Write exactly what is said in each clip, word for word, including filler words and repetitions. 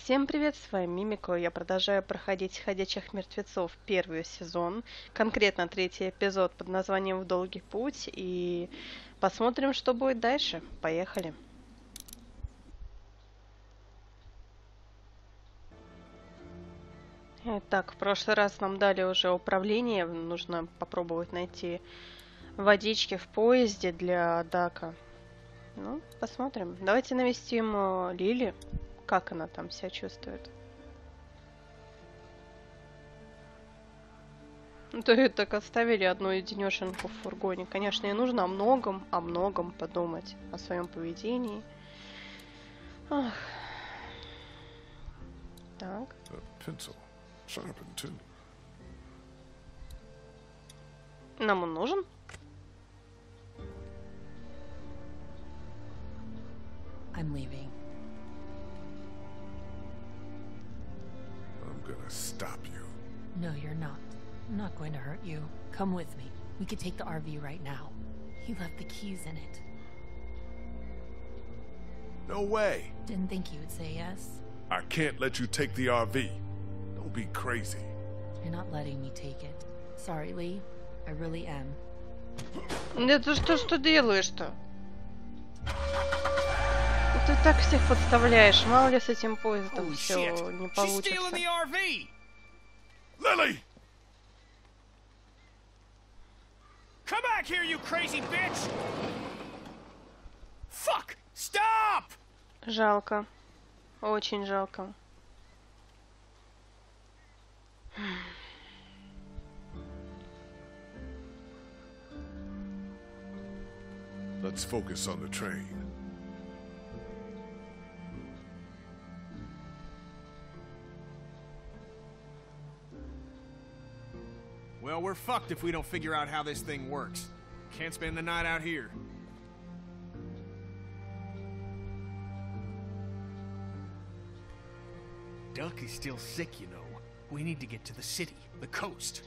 Всем привет, с вами Мимико. Я продолжаю проходить «Ходячих мертвецов» первый сезон, конкретно третий эпизод под названием «В долгий путь», и посмотрим, что будет дальше. Поехали. Итак, в прошлый раз нам дали уже управление, нужно попробовать найти водички в поезде для Дака. Ну, посмотрим. Давайте навестим э, Лили, как она там себя чувствует. Ну, то и так оставили одну единешенку в фургоне. Конечно, ей нужно о многом, о многом подумать. О своем поведении. Ах. Так. Нам он нужен? I'm leaving. I'm gonna stop you. No, you're not. I'm not going to hurt you. Come with me. We could take the R V right now. You left the keys in it. No way. Didn't think you would say yes. I can't let you take the R V. Don't be crazy. You're not letting me take it. Sorry, Lee. I really am. Да ты что, что делаешь-то? Ты так всех подставляешь. Мало ли с этим поездом все не получится. Lily! Come back here, you crazy bitch! Fuck! Stop! Жалко. Очень жалко. Let's focus on the train. Well, we're fucked if we don't figure out how this thing works. Can't spend the night out here. Duck is still sick, you know. We need to get to the city, the coast.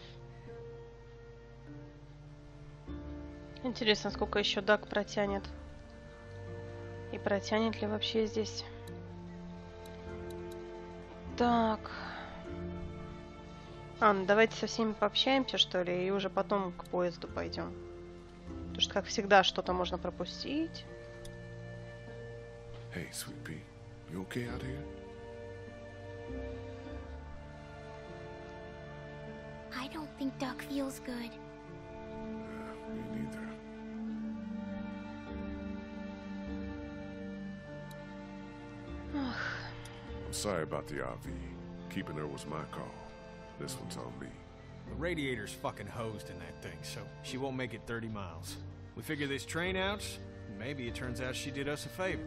Интересно, сколько еще Дак протянет. И протянет ли вообще здесь. Так. А, ну давайте со всеми пообщаемся, что ли, и уже потом к поезду пойдем. Потому что, как всегда, что-то можно пропустить. Hey, Sweet Pea, you okay out here? I don't think Duck feels good. Yeah, me neither. I'm sorry about the R V. Keeping her was my call. This one's on me. The radiator's fucking hosed in that thing, so she won't make it thirty miles. We figure this train out, maybe it turns out she did us a favor.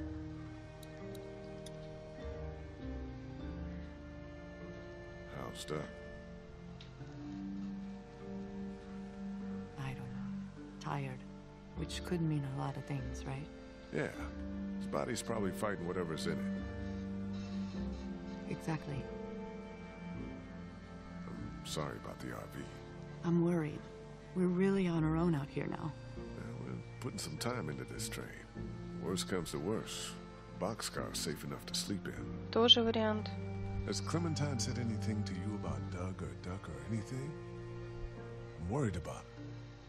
How's Duck? I don't know. Tired. Which could mean a lot of things, right? Yeah, his body's probably fighting whatever's in it. Exactly. I'm sorry about the R V. I'm worried. We're really on our own out here now. Well, we're putting some time into this train. Worst comes to worst, boxcar's safe enough to sleep in. Тоже вариант. Has Clementine said anything to you about Doug or Duck or anything? I'm worried about it.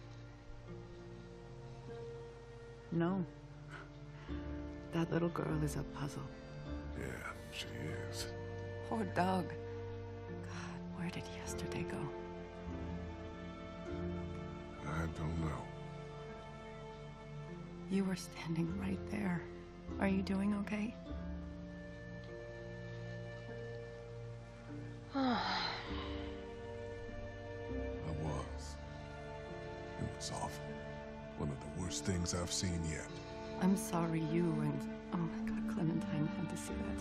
No. That little girl is a puzzle. Yeah, she is. Poor Doug. God, where did yesterday go? I don't know. You were standing right there. Are you doing okay? I was. It was awful. One of the worst things I've seen yet. I'm sorry you and... Oh my god, Clementine had to see that.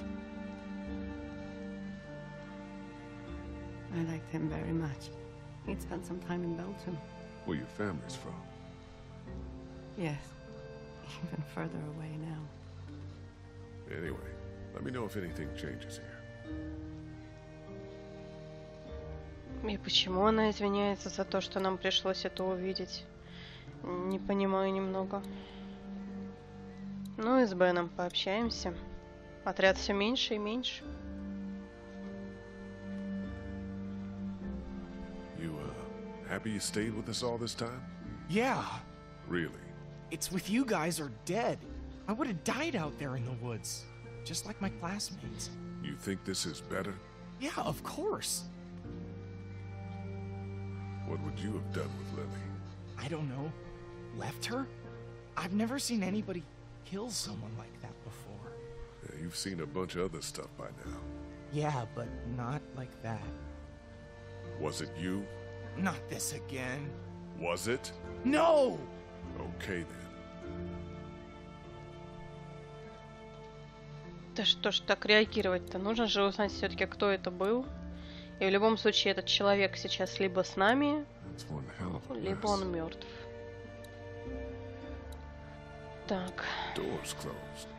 I liked him very much. He'd spent some time in Belgium. Where your family's from? Yes. Even further away now. Anyway, let me know if anything changes here. И почему она извиняется за то, что нам пришлось это увидеть? Не понимаю немного. Ну и с Беном пообщаемся. Отряд все меньше и меньше. Happy you stayed with us all this time? Yeah. Really? It's with you guys or dead. I would have died out there in the woods. Just like my classmates. You think this is better? Yeah, of course. What would you have done with Lily? I don't know. Left her? I've never seen anybody kill someone like that before. Yeah, you've seen a bunch of other stuff by now. Yeah, but not like that. Was it you? Not this again. Was it? No! Okay then. Да что ж так реагировать-то? Нужно же узнать все-таки, кто это был. И в любом случае этот человек сейчас либо с нами, That's one hell of a либо mess. он мертв. Так. Doors closed.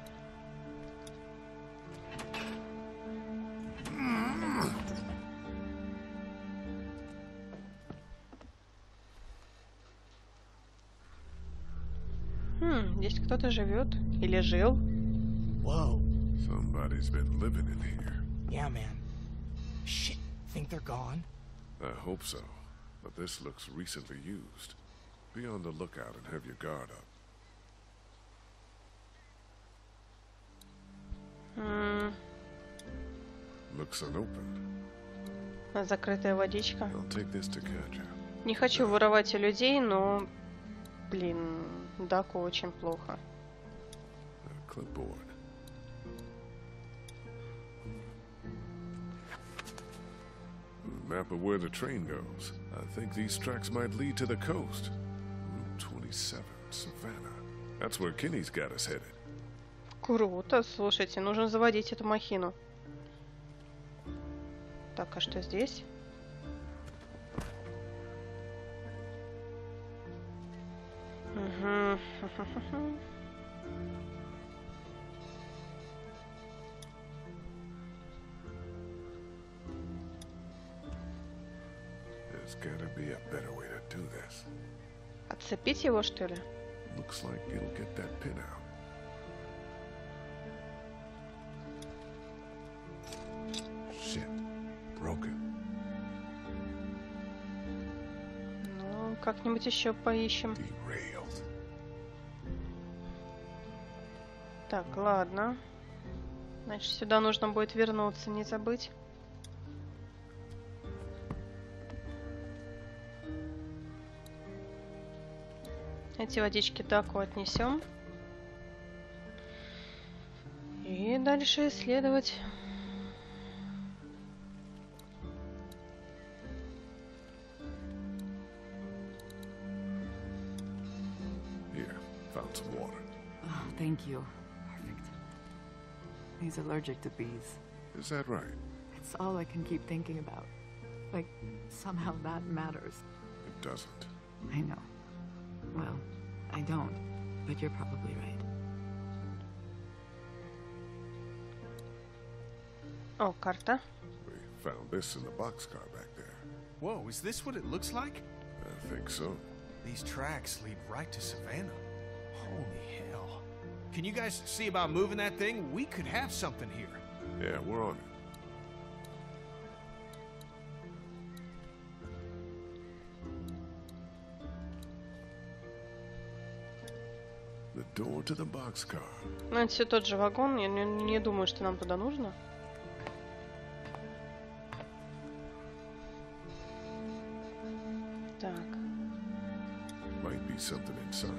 Хм, здесь кто-то живет. Или жил. Whoa. Somebody's been living in here. Yeah, man. Shit. Think they're gone? I hope so. But this looks recently used. Be on the lookout and have your guard up. М, Looks unopened. Закрытая водичка. I'll take this to Katja. Не хочу воровать у людей, но, блин, Даку очень плохо. A clipboard. A map of where the train goes. I think these tracks might lead to the coast. Route twenty-seven, Savannah. That's where Kenny's got us headed. Круто, слушайте, нужно заводить эту махину. Так, а что здесь? Угу. There's gotta be a better way to do this. Отцепить его, что ли? Looks like it'll get that pin out. Shit. Broken. Ну, как-нибудь еще поищем. Derailed. Так, ладно. Значит, сюда нужно будет вернуться, не забыть. Эти водички Даку отнесем. И дальше исследовать. Here, found some water. Oh, thank you. Perfect. He's allergic to bees. Is that right? It's all I can keep thinking about. Like, somehow that matters. It doesn't. I know. Well, I don't, but you're probably right. О, карта. We found this in the boxcar back there. Whoa, is this what it looks like? I think so. These tracks lead right to Savannah. Holy hell. Can you guys see about moving that thing? We could have something here. Yeah, we're on it. The door to the boxcar. Ну, это все тот же вагон. Я не, не думаю, что нам туда нужно. Так. Might be something inside.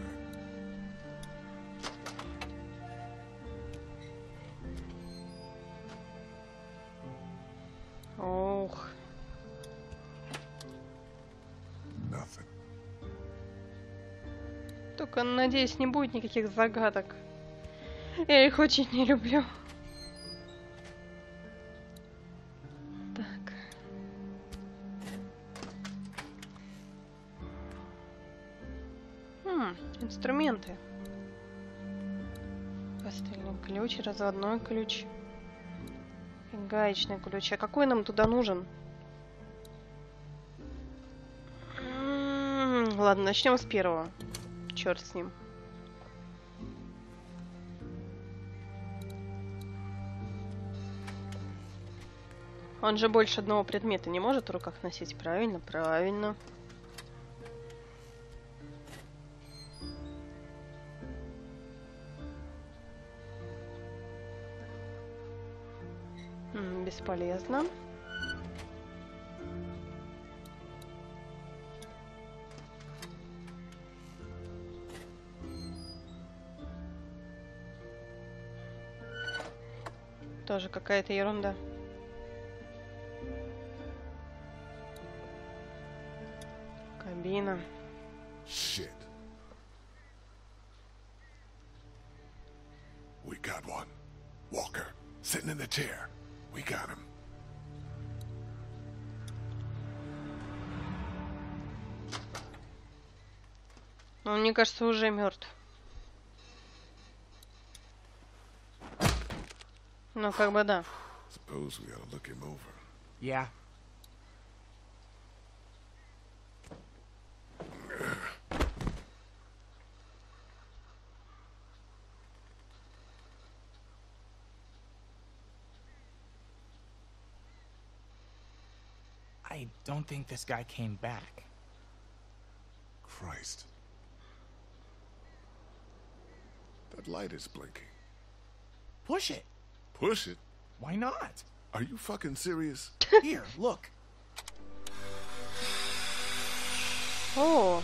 Ох. Nothing. Только, надеюсь, не будет никаких загадок. Я их очень не люблю. Так. Хм, инструменты. Костыльный ключ, разводной ключ. И гаечный ключ. А какой нам туда нужен? М-м-м, ладно, начнем с первого. Черт с ним. Он же больше одного предмета не может в руках носить. Правильно, правильно. М, бесполезно. Тоже какая-то ерунда. Кабина. Shit. We got one. Walker, sitting in the chair. We got him. Он, мне кажется, уже мертв. Ну, как бы да. Suppose we ought to look him over. Yeah. I don't think this guy came back. Christ. That light is blinking. Push it. Push it? Why not? Are you fucking serious? Here, look. О,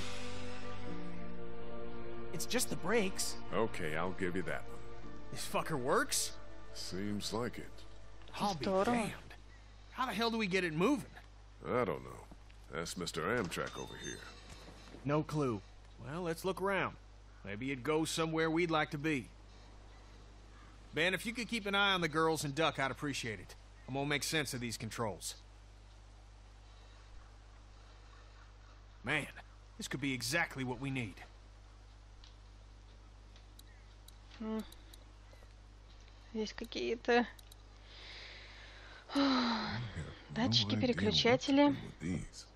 It's just the brakes. Okay, I'll give you that one. This fucker works? Seems like it. I'll be Здорово. damned. How the hell do we get it moving? I don't know. That's Mister Amtrak over here. No clue. Well, let's look around. Maybe it goes somewhere we'd like to be. Ben, if you could keep an eye on the girls and Duck, I'd appreciate it. I'm gonna make sense of these controls. Man, this could be exactly what we need. здесь какие-то датчики, No idea what to переключатели. do with these.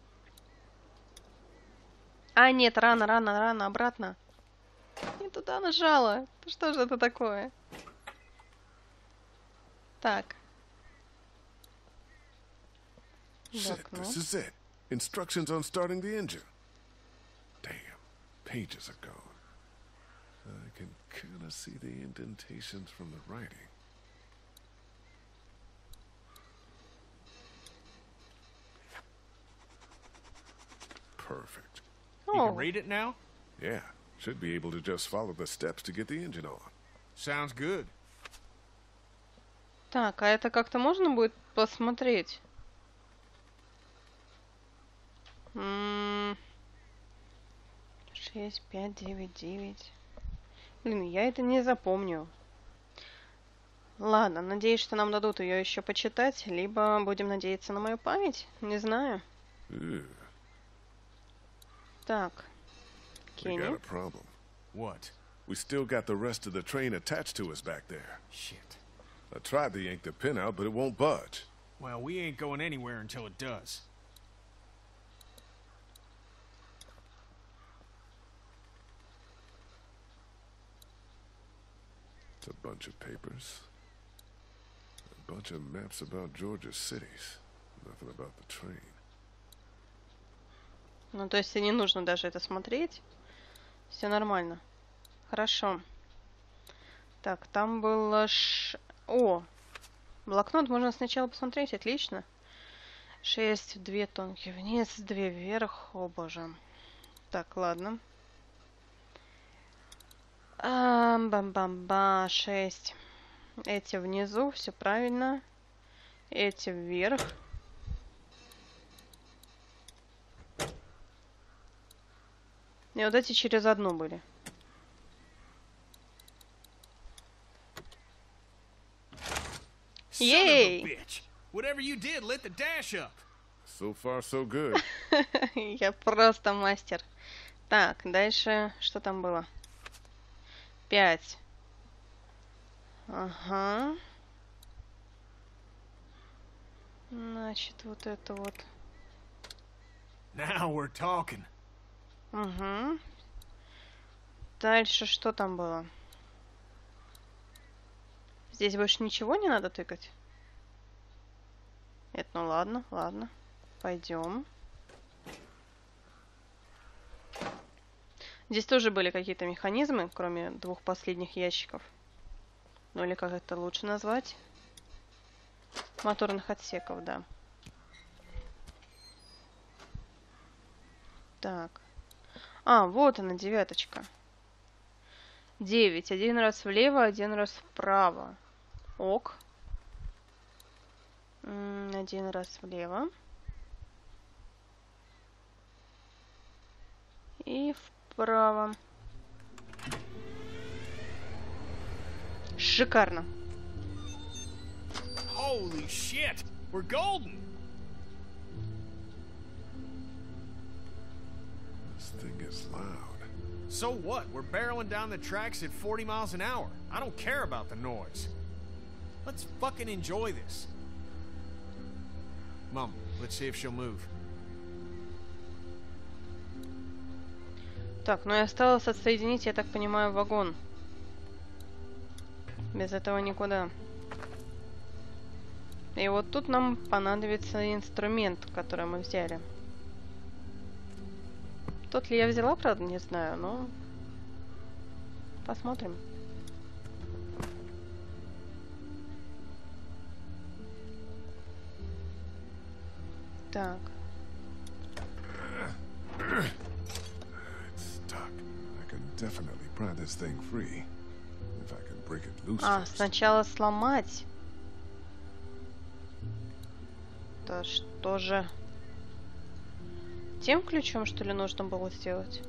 А, нет, рано, рано, рано, обратно. Не туда нажала. Что же это такое? Так. Shit, Так, ну. this is it. Instructions on starting the engine. Damn, pages are gone. I can kind of see the indentations from the writing. Perfect. You can О, read it now? Yeah, should be able to just follow the steps to get the engine on. Sounds good. так, а это как-то можно будет посмотреть? М, Шесть, пять, девять, девять. Блин, я это не запомню. Ладно, надеюсь, что нам дадут ее еще почитать, либо будем надеяться на мою память. Не знаю. Ew, Так. we got Кенни. a problem. What? We still got the rest of the train attached to us back there. Shit. I tried to yank the pin out, but it won't budge. Well, we ain't going anywhere until it does. It's a bunch of papers. A bunch of maps about Georgia's cities. Nothing about the train. Ну, то есть и не нужно даже это смотреть. Все нормально. Хорошо. Так, там было ш... О! Блокнот можно сначала посмотреть, отлично. Шесть, две тонкие вниз, две вверх. О, боже. Так, ладно. А, бам-бам-ба, шесть. Эти внизу, все правильно. Эти вверх. И вот эти через одну были. Son Yay! of a bitch. Whatever you did lit the dash up. So far, so good. Я просто мастер. Так, дальше что там было? Пять. Ага. Значит, вот это вот. Now we're talking. Угу. Дальше что там было? Здесь больше ничего не надо тыкать? Это, ну ладно, ладно. Пойдем. Здесь тоже были какие-то механизмы, кроме двух последних ящиков. Ну или как это лучше назвать? Моторных отсеков, да. Так. А, вот она, девяточка. Девять. Один раз влево, один раз вправо. Ок. М, Один раз влево. И вправо. Шикарно. Holy shit! We're golden! This thing is loud. So what? We're barreling down the tracks at forty miles an hour. I don't care about the noise. Let's fucking enjoy this. Mom, let's see if she'll move. Так, ну и осталось отсоединить, я так понимаю, вагон. Без этого никуда. И вот тут нам понадобится инструмент, который мы взяли. Тот ли я взяла, правда, не знаю, но посмотрим. Так. It's stuck. I can definitely pry this thing free. If I can break it loose А, first. сначала сломать. Да что же? Тем ключом, что ли, нужно было сделать?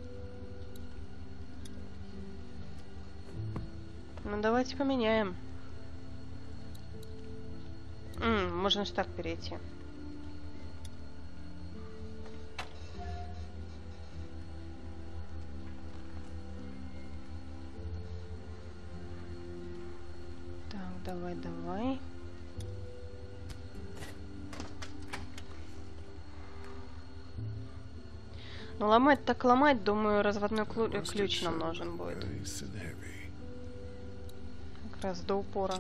Ну, давайте поменяем. М, можно же так перейти. Так, давай, давай. Ну, ломать так ломать, думаю, разводной клю- Rusted ключ нам shut, нужен будет. nice and heavy. Как раз до упора.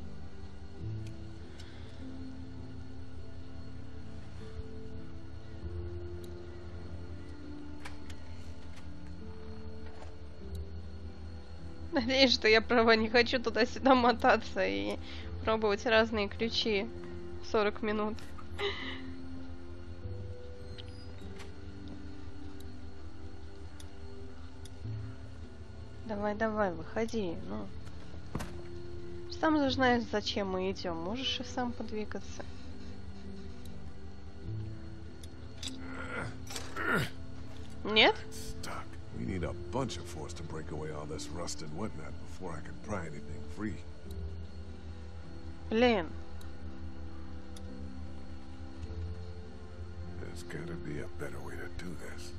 Надеюсь, что я права, не хочу туда-сюда мотаться и пробовать разные ключи сорок минут. Давай, давай, выходи, ну. Сам же знаешь, зачем мы идем. Можешь и сам подвигаться. Нет? Stuck. We need a bunch of force to break away all this rust and whatnot before I can pry anything free. Блин. There's gotta be a better way to do this.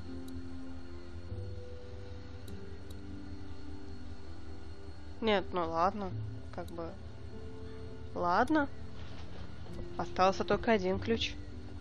Нет, ну ладно. Как бы... Ладно. Остался только один ключ.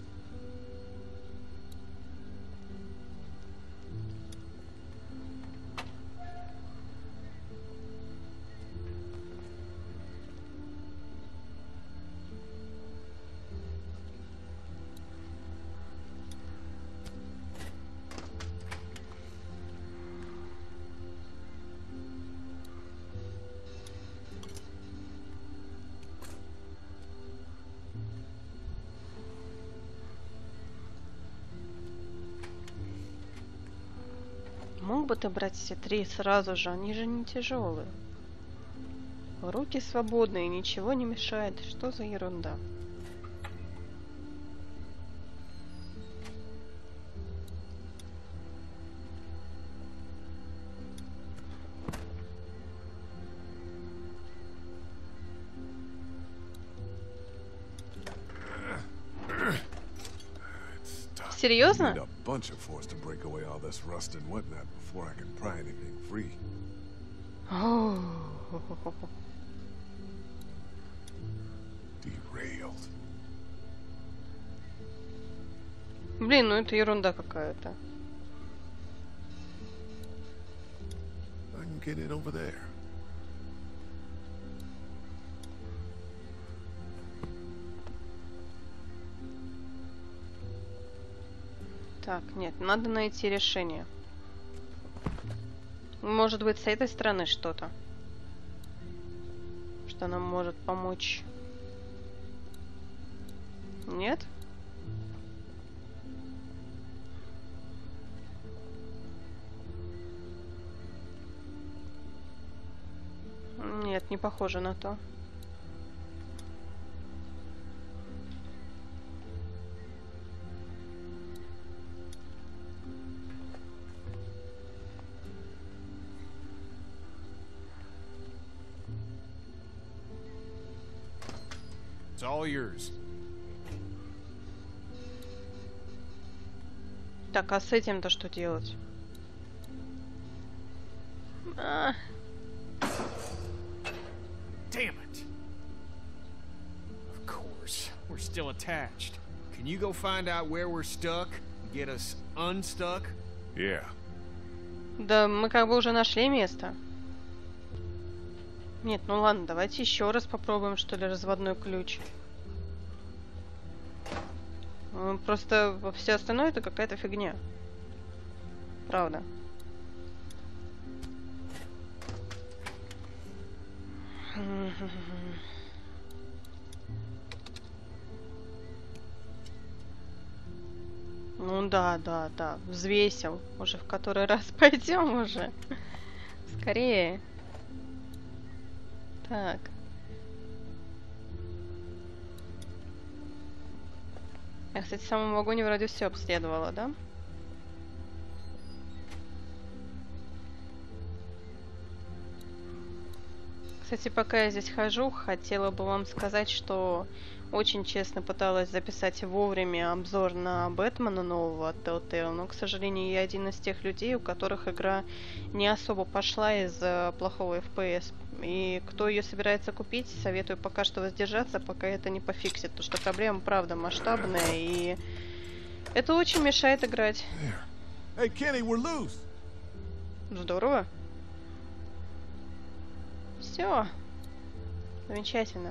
Мог бы ты брать все три сразу же, они же не тяжелые. Руки свободные, ничего не мешает. Что за ерунда? I need Серьезно? a bunch of force to break away all this rust and whatnot before I can pry anything free. Derailed. Блин, ну это ерунда какая-то. I can get in over there. Так, нет, надо найти решение. Может быть, с этой стороны что-то, что нам может помочь. Нет? Нет, не похоже на то. It's all yours. Так, а с этим-то что делать? А, Damn it. Of course, we're still attached. Can you go find out where we're stuck and get us unstuck? Yeah. да мы как бы уже нашли место. Нет, ну ладно, давайте еще раз попробуем, что ли, разводной ключ. Ну, просто все остальное это какая-то фигня. Правда. Ну да, да, да. Взвесил. Уже в который раз пойдем уже. Скорее. Так. Я, кстати, в самом вагоне вроде все обследовала, да? Кстати, пока я здесь хожу, хотела бы вам сказать, что очень честно пыталась записать вовремя обзор на Бэтмена нового от Telltale, но, к сожалению, я один из тех людей, у которых игра не особо пошла из-за плохого эф пи эс. И кто ее собирается купить, советую пока что воздержаться, пока это не пофиксит, потому что проблема, правда, масштабная, и это очень мешает играть. Hey, Kenny, we're loose. Здорово. Все. Замечательно.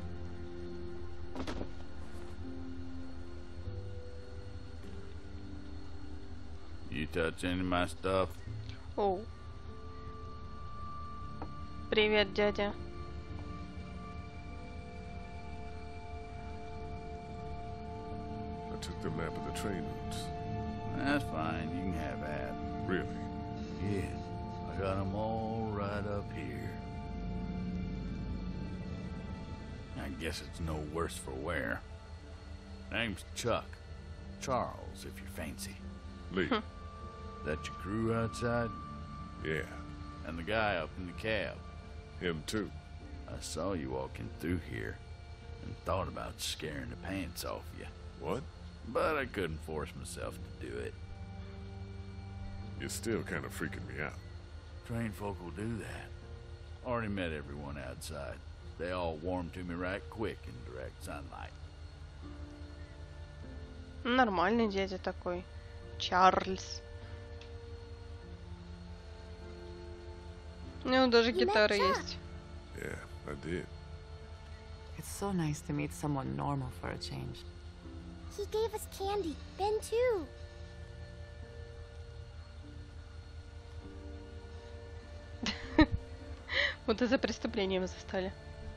You touch any of my stuff? Оу. Привет, дядя. I took the map of the train routes. That's fine. You can have that. Really? Yes. I got them all right up here. I guess it's no worse for wear. Name's Chuck. Charles, if you're fancy. Lee. That your crew outside? Yeah. And the guy up in the cab? Him too. I saw you walking through here and thought about scaring the pants off you. What? But I couldn't force myself to do it. You're still kind of freaking me out. Trained folk will do that. Already met everyone outside. They all warmed to me right quick in direct sunlight. Нормальный дядя такой. Чарльз. У него даже гитара есть. Yeah, I did. It's so nice to meet someone normal for a change. He gave us candy. Ben too. Вот и за преступлением застали.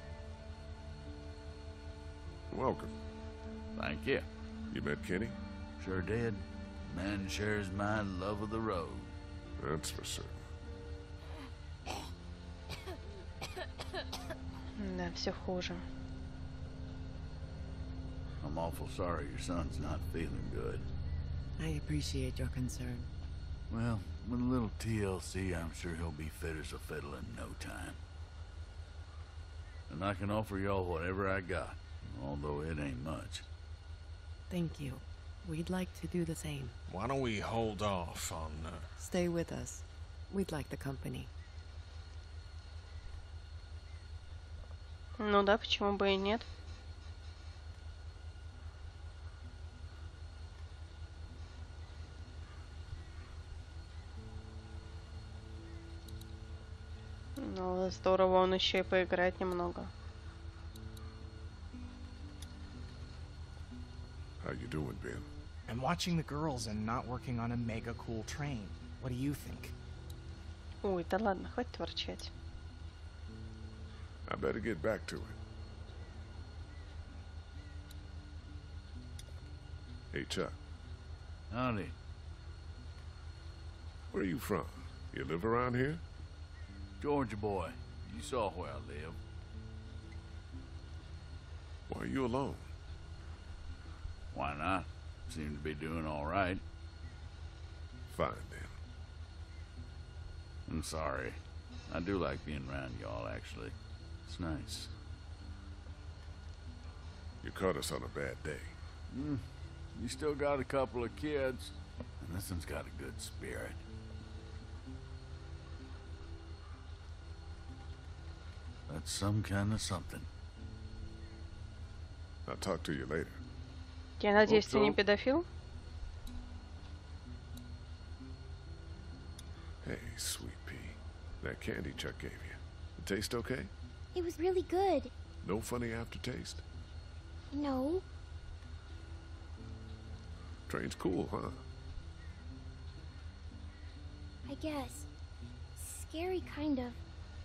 Welcome. Thank you. You met Kenny? Sure did. Man shares my love of the road. That's for certain. Да, все хуже. I'm awful sorry your son's not feeling good. I appreciate your concern. Well, with a little T L C, I'm sure he'll be fit as a fiddle in no time. And I can offer y'all whatever I got, although it ain't much. Thank you. We'd like to do the same. Why don't we hold off on... Uh... Stay with us. We'd like the company. Ну да, почему бы и нет? Ну, здорово, он еще и поиграет немного. How you doing, Ben? I'm watching the girls and not working on a mega cool train. What do you think? Ой, да ладно, хватит ворчать. I better get back to it. Hey, Chuck. Howdy. Where are you from? You live around here? Georgia boy. You saw where I live. Why are you alone? Why not? Seem to be doing all right. Fine, then. I'm sorry. I do like being around y'all, actually. It's nice. You caught us on a bad day. Mm, you still got a couple of kids, and this one's got a good spirit. That's some kind of something. I'll talk to you later. Я надеюсь, ты не so. педофил? Hey, sweet pea. That candy Chuck gave you. It taste okay? It was really good. No funny aftertaste? No. Train's cool, huh? I guess. Scary, kind of.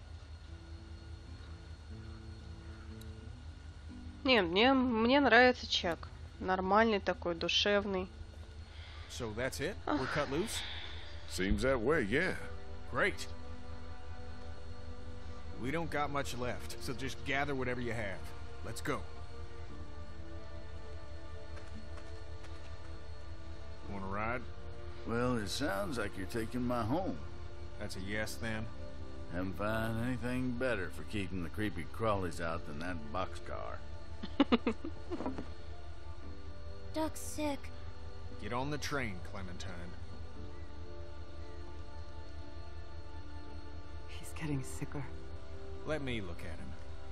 Не, мне, мне нравится Чак. Нормальный такой, душевный. So that's it? We're cut loose? Seems that way, yeah. Great. We don't got much left, so just gather whatever you have. Let's go. Want to ride? Well, it sounds like you're taking my home. That's a yes, then? Haven't found anything better for keeping the creepy crawlies out than that boxcar. Duck's sick. Get on the train, Clementine. He's getting sicker. Let me look at him.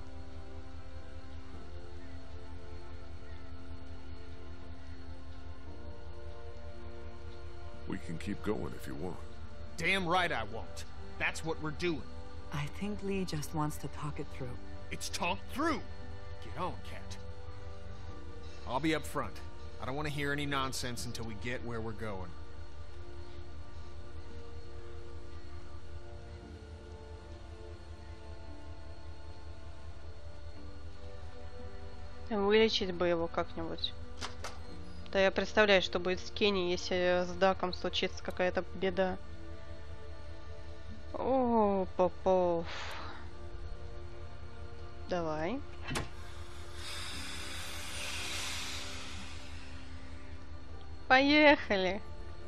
We can keep going if you want. Damn right I won't. That's what we're doing. I think Lee just wants to talk it through. It's talked through. Get on, Cat. I'll be up front. I don't want to hear any nonsense until we get where we're going. Вылечить бы его как-нибудь. Да я представляю, что будет с Кенни, если с Даком случится какая-то беда. О, Попов. Давай. Поехали.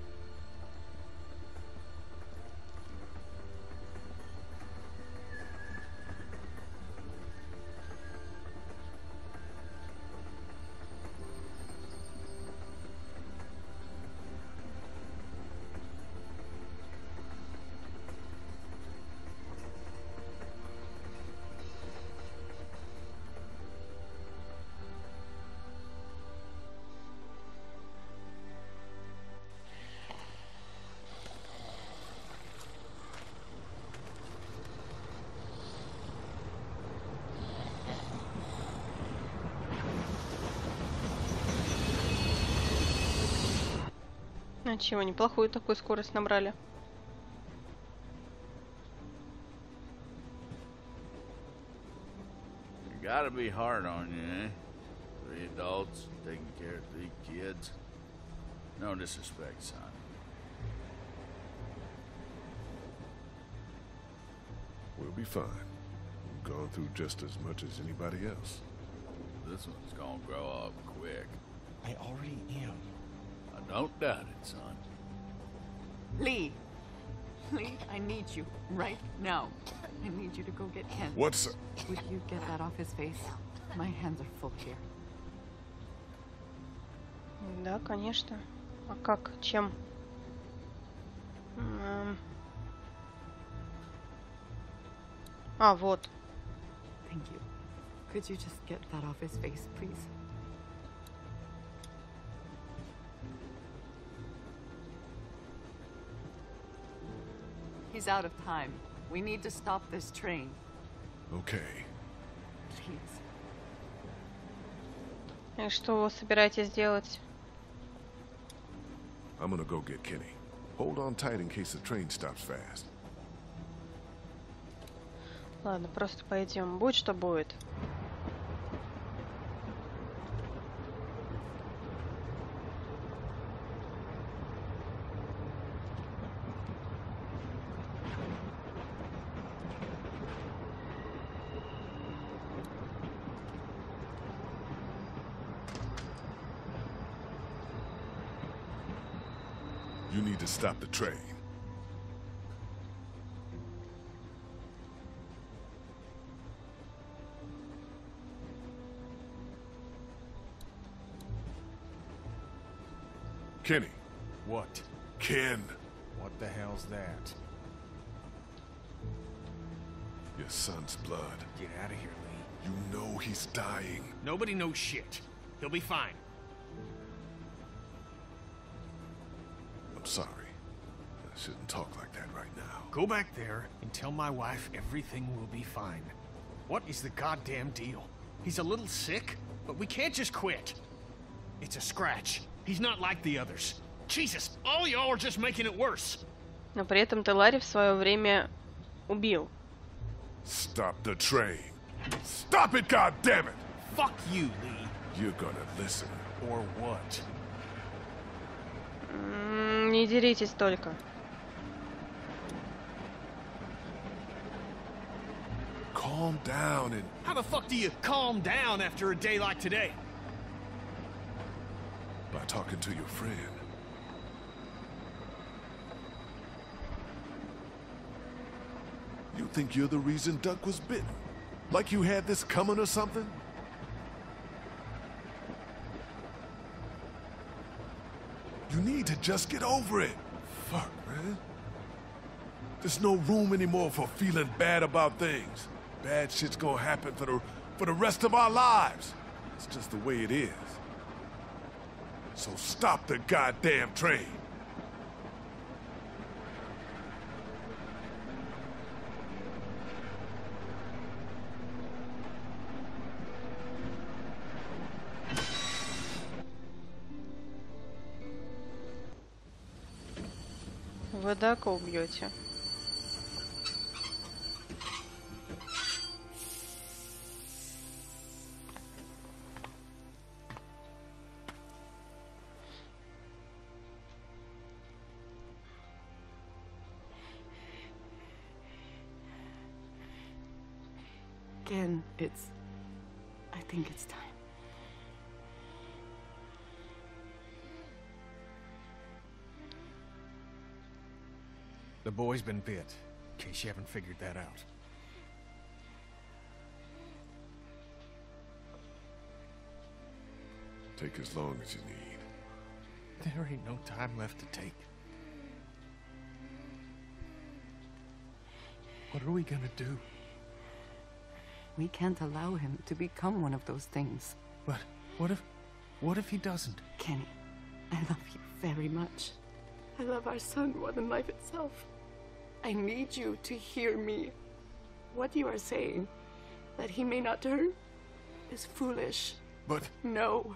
А чего, неплохую такую скорость набрали. It gotta be hard on you, eh? Three adults taking care of three kids. No disrespect, son. We'll be fine. We've gone through just as much as anybody else. This one's gonna grow up quick. I already am. I don't doubt it, son. Lee! Lee, I need you right now. I need you to go get Ken. What's... Would you get that off his face? My hands are full here. Да, конечно. А как? Чем? М, А, вот. Thank you. Could you just get that off his face, please? He's out of time. We need to stop this train. Okay. Please. И что вы собираетесь делать? I'm gonna go get Kenny. Hold on tight in case the train stops fast. Ладно, просто пойдем. Будь что будет. You need to stop the train. Kenny. What? Ken. What the hell's that? Your son's blood. Get out of here, Lee. You know he's dying. Nobody knows shit. He'll be fine. I'm sorry. I shouldn't talk like that right now. Go back there and tell my wife everything will be fine. What is the goddamn deal? He's a little sick, but we can't just quit. It's a scratch. He's not like the others. Jesus, all y'all are just making it worse. Но при этом Телари в свое время убил. Stop the train. Stop it, goddammit! Fuck you, Lee. You're gonna listen. Or what? М, Не деритесь только. Calm down and... How the fuck do you calm down after a day like today? by talking to your friend. You think you're the reason Duck was bitten? Like you had this coming or something? You need to just get over it. Fuck, man. There's no room anymore for feeling bad about things. Bad shit's gonna happen for the, for the rest of our lives. It's just the way it is. So stop the goddamn train. Вы Дака убьете. Again, it's... I think it's time. The boy's been bit, in case you haven't figured that out. Take as long as you need. There ain't no time left to take. What are we gonna do? We can't allow him to become one of those things. But what if... what if he doesn't? Kenny, I love you very much. I love our son more than life itself. I need you to hear me. What you are saying, that he may not turn, is foolish. But... No.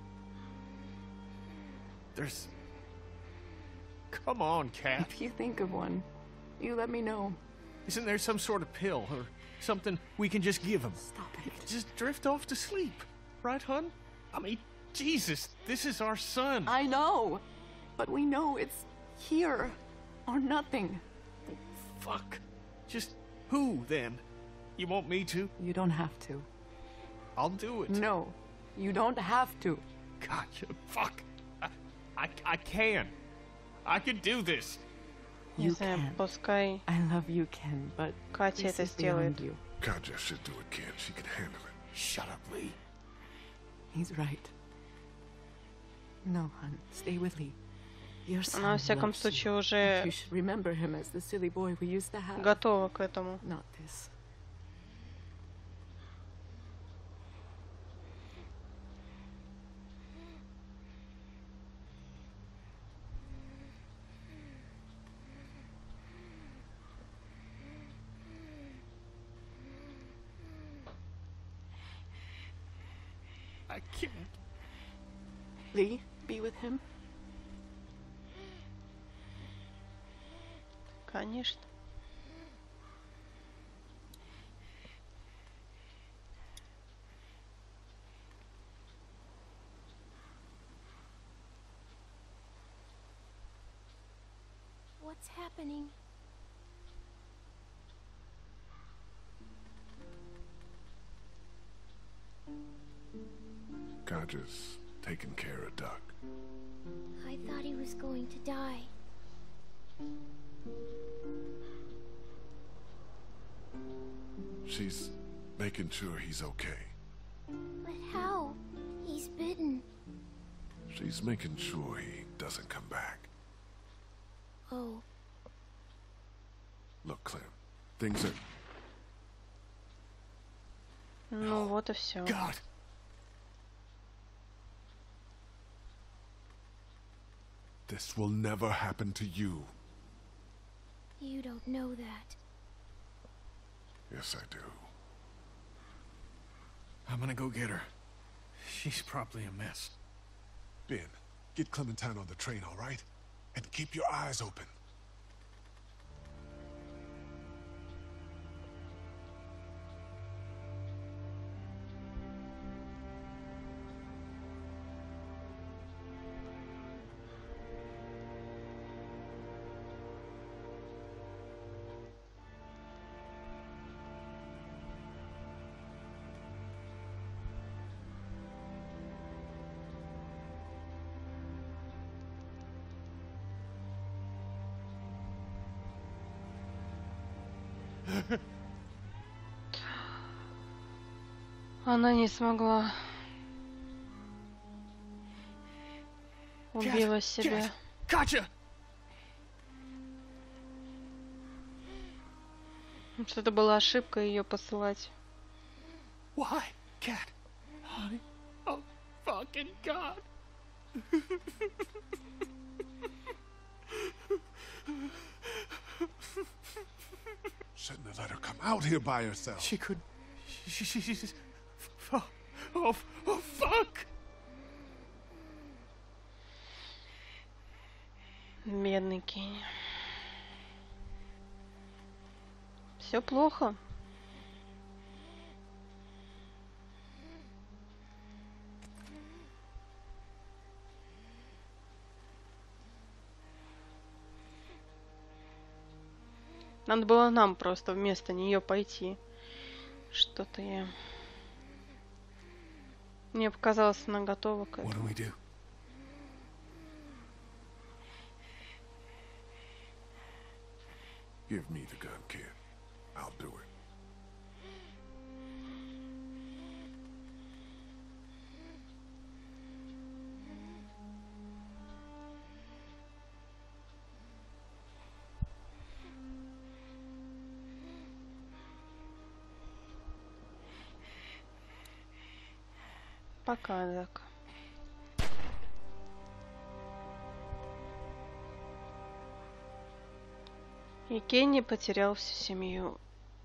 There's... Come on, Cat. If you think of one, you let me know. Isn't there some sort of pill or something we can just give him? Stop it. Just drift off to sleep. Right, hun? I mean, Jesus, this is our son. I know. But we know it's here or nothing. Fuck. Just who, then? You want me to? You don't have to. I'll do it. No, you don't have to. God, you fuck. I, I, I can. I can do this. Не You знаю, can. пускай I love you, Ken, but Катя this это is beyond сделает. you. Katja should do it, Ken. She can handle it. Shut up, Lee. He's right. No, hon, stay with Lee. Your son Она, во всяком loves you. случае, уже You should remember him as the silly boy we used to have. готова к этому. Not this. I can't. Lee, be with him. Конечно. What's happening? Katja's taking care of Duck. I thought he was going to die. She's making sure he's okay. But how? He's bitten. She's making sure he doesn't come back. Oh. Look, Clem, things are... Ну вот и все. God. This will never happen to you. You don't know that. Yes, I do. I'm gonna go get her. She's probably a mess. Ben, get Clementine on the train, all right? And keep your eyes open. Она не смогла. Убила себя. Gotcha. Что-то была ошибка ее посылать. Why, Cat? Honey, oh, fucking God. Shouldn't have let her come out here by herself. She could... She... she... she... she oh, oh, oh, fuck! Бедный Кенни. Все плохо. Надо было нам просто вместо нее пойти. Что-то я... Мне показалось, она готова к этому. What do we do? Give me the gun, kid. I'll do it. Пока, Зак. И Кенни потерял всю семью.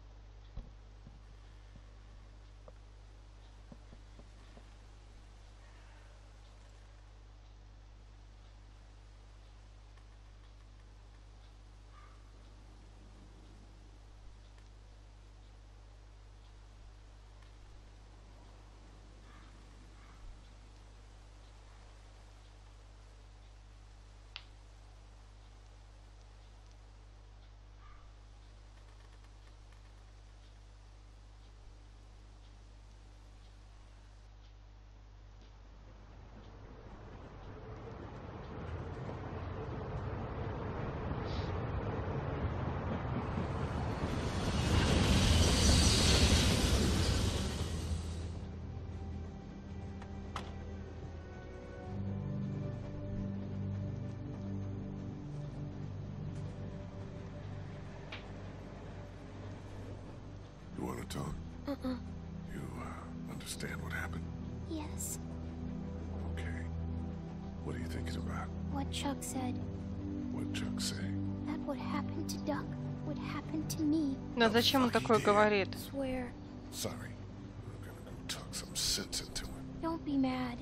You want to talk? Uh-uh. You uh, understand what happened? Yes. Okay. What are you thinking about? What Chuck said. What Chuck say? That what happened to Duck would happen to me. Да зачем он такое говорит? Swear. Sorry. I'm gonna go talk some sense into him. Don't be mad.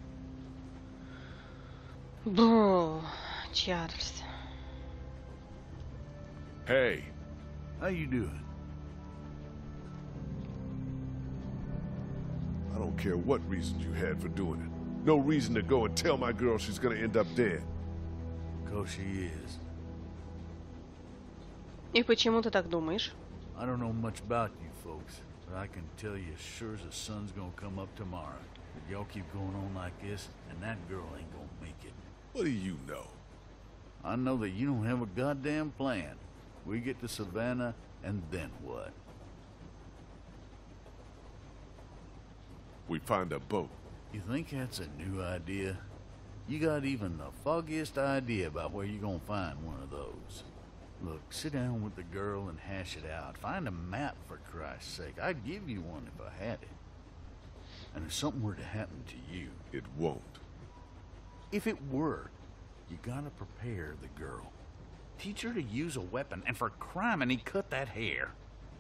Бу, Чарльз. Hey. How you doing? I don't care what reasons you had for doing it. No reason to go and tell my girl she's gonna end up dead. Because she is. И почему ты так думаешь? I don't know much about you folks, but I can tell you as sure as the sun's gonna come up tomorrow. If y'all keep going on like this, and that girl ain't gonna make it. What do you know? I know that you don't have a goddamn plan. We get to Savannah, and then what? We find a boat. You think that's a new idea? You got even the foggiest idea about where you're gonna find one of those. Look, sit down with the girl and hash it out. Find a map, for Christ's sake. I'd give you one if I had it. And if something were to happen to you... It won't. If it were, you gotta prepare the girl. Teach her to use a weapon, and for crime, he cut that hair.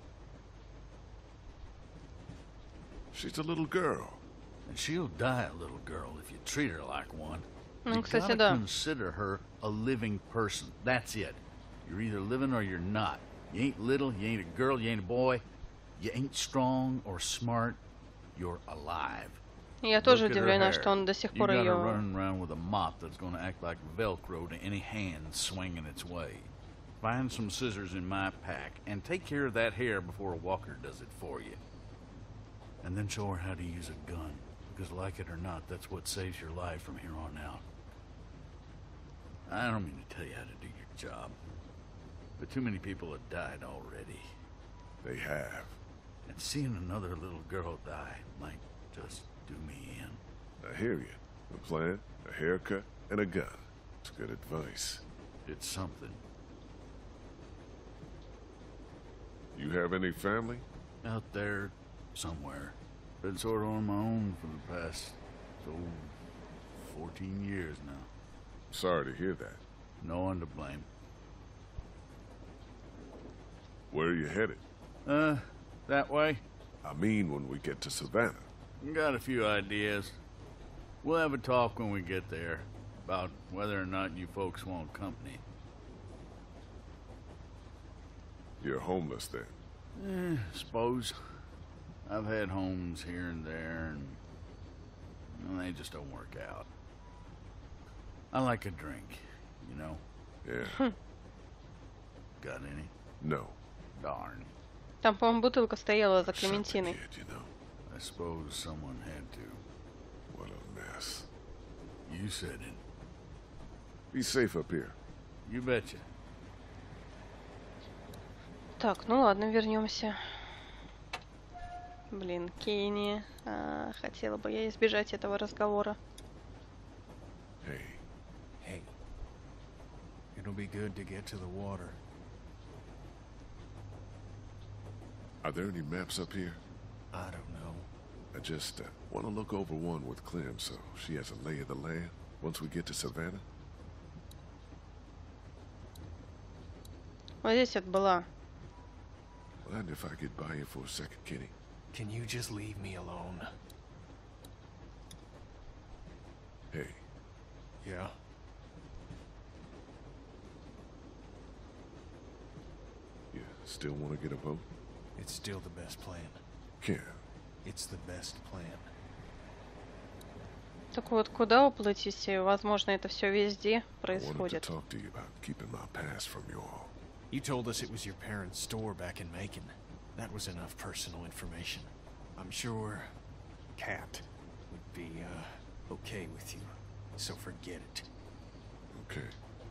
She's a little girl. And she'll die a little girl if you treat her like one. Ну, You кстати, gotta да. consider her a living person. That's it. You're either living or you're not. You ain't little, you ain't a girl, you ain't a boy. You ain't strong or smart. You're alive. Я тоже Look at her удивлена, hair. что он до сих You пор got her ее... running around with a mop that's gonna act like Velcro to any hand swinging its way. Find some scissors in my pack and take care of that hair before Walker does it for you. And then show her how to use a gun. Because like it or not, that's what saves your life from here on out. I don't mean to tell you how to do your job. But too many people have died already. They have. And seeing another little girl die might just do me in. I hear you. A plan, a haircut, and a gun. It's good advice. It's something. You have any family? Out there, somewhere. Been sort of on my own for the past, oh, fourteen years now. Sorry to hear that. No one to blame. Where are you headed? Uh, that way? I mean when we get to Savannah. Got a few ideas. We'll have a talk when we get there about whether or not you folks want company. You're homeless then? Eh, suppose. I've had homes here and there, and well, they just don't work out. I like a drink, you know? Yeah. Got any? No. Darn. Там, по-моему, бутылка стояла за Shut the Клементиной. kid, you know. I suppose someone had to. What a mess. You said it. Be safe up here. You betcha. Так, ну ладно, вернемся. Блин, Кенни. А, хотела бы я избежать этого разговора. Hey, Hey, it'll be good to get to the water. are there any maps up here? I don't know. I just uh, want to look over one with Clem so she has a lay of the land once we get to Savannah. Вот здесь вот была. Mind if I get by you for a second, Kenny? Can you just leave me alone? Hey, Yeah? you still want to get a boat? It's still the best plan. Ken, It's the best plan. Так вот, куда уплатить? Возможно, это все везде I wanted to происходит. talk to you about keeping my past from you all. You told us it was your parents' store back in Macon. That was enough personal information. I'm sure Kat would be, uh, okay with you. So forget it. Okay.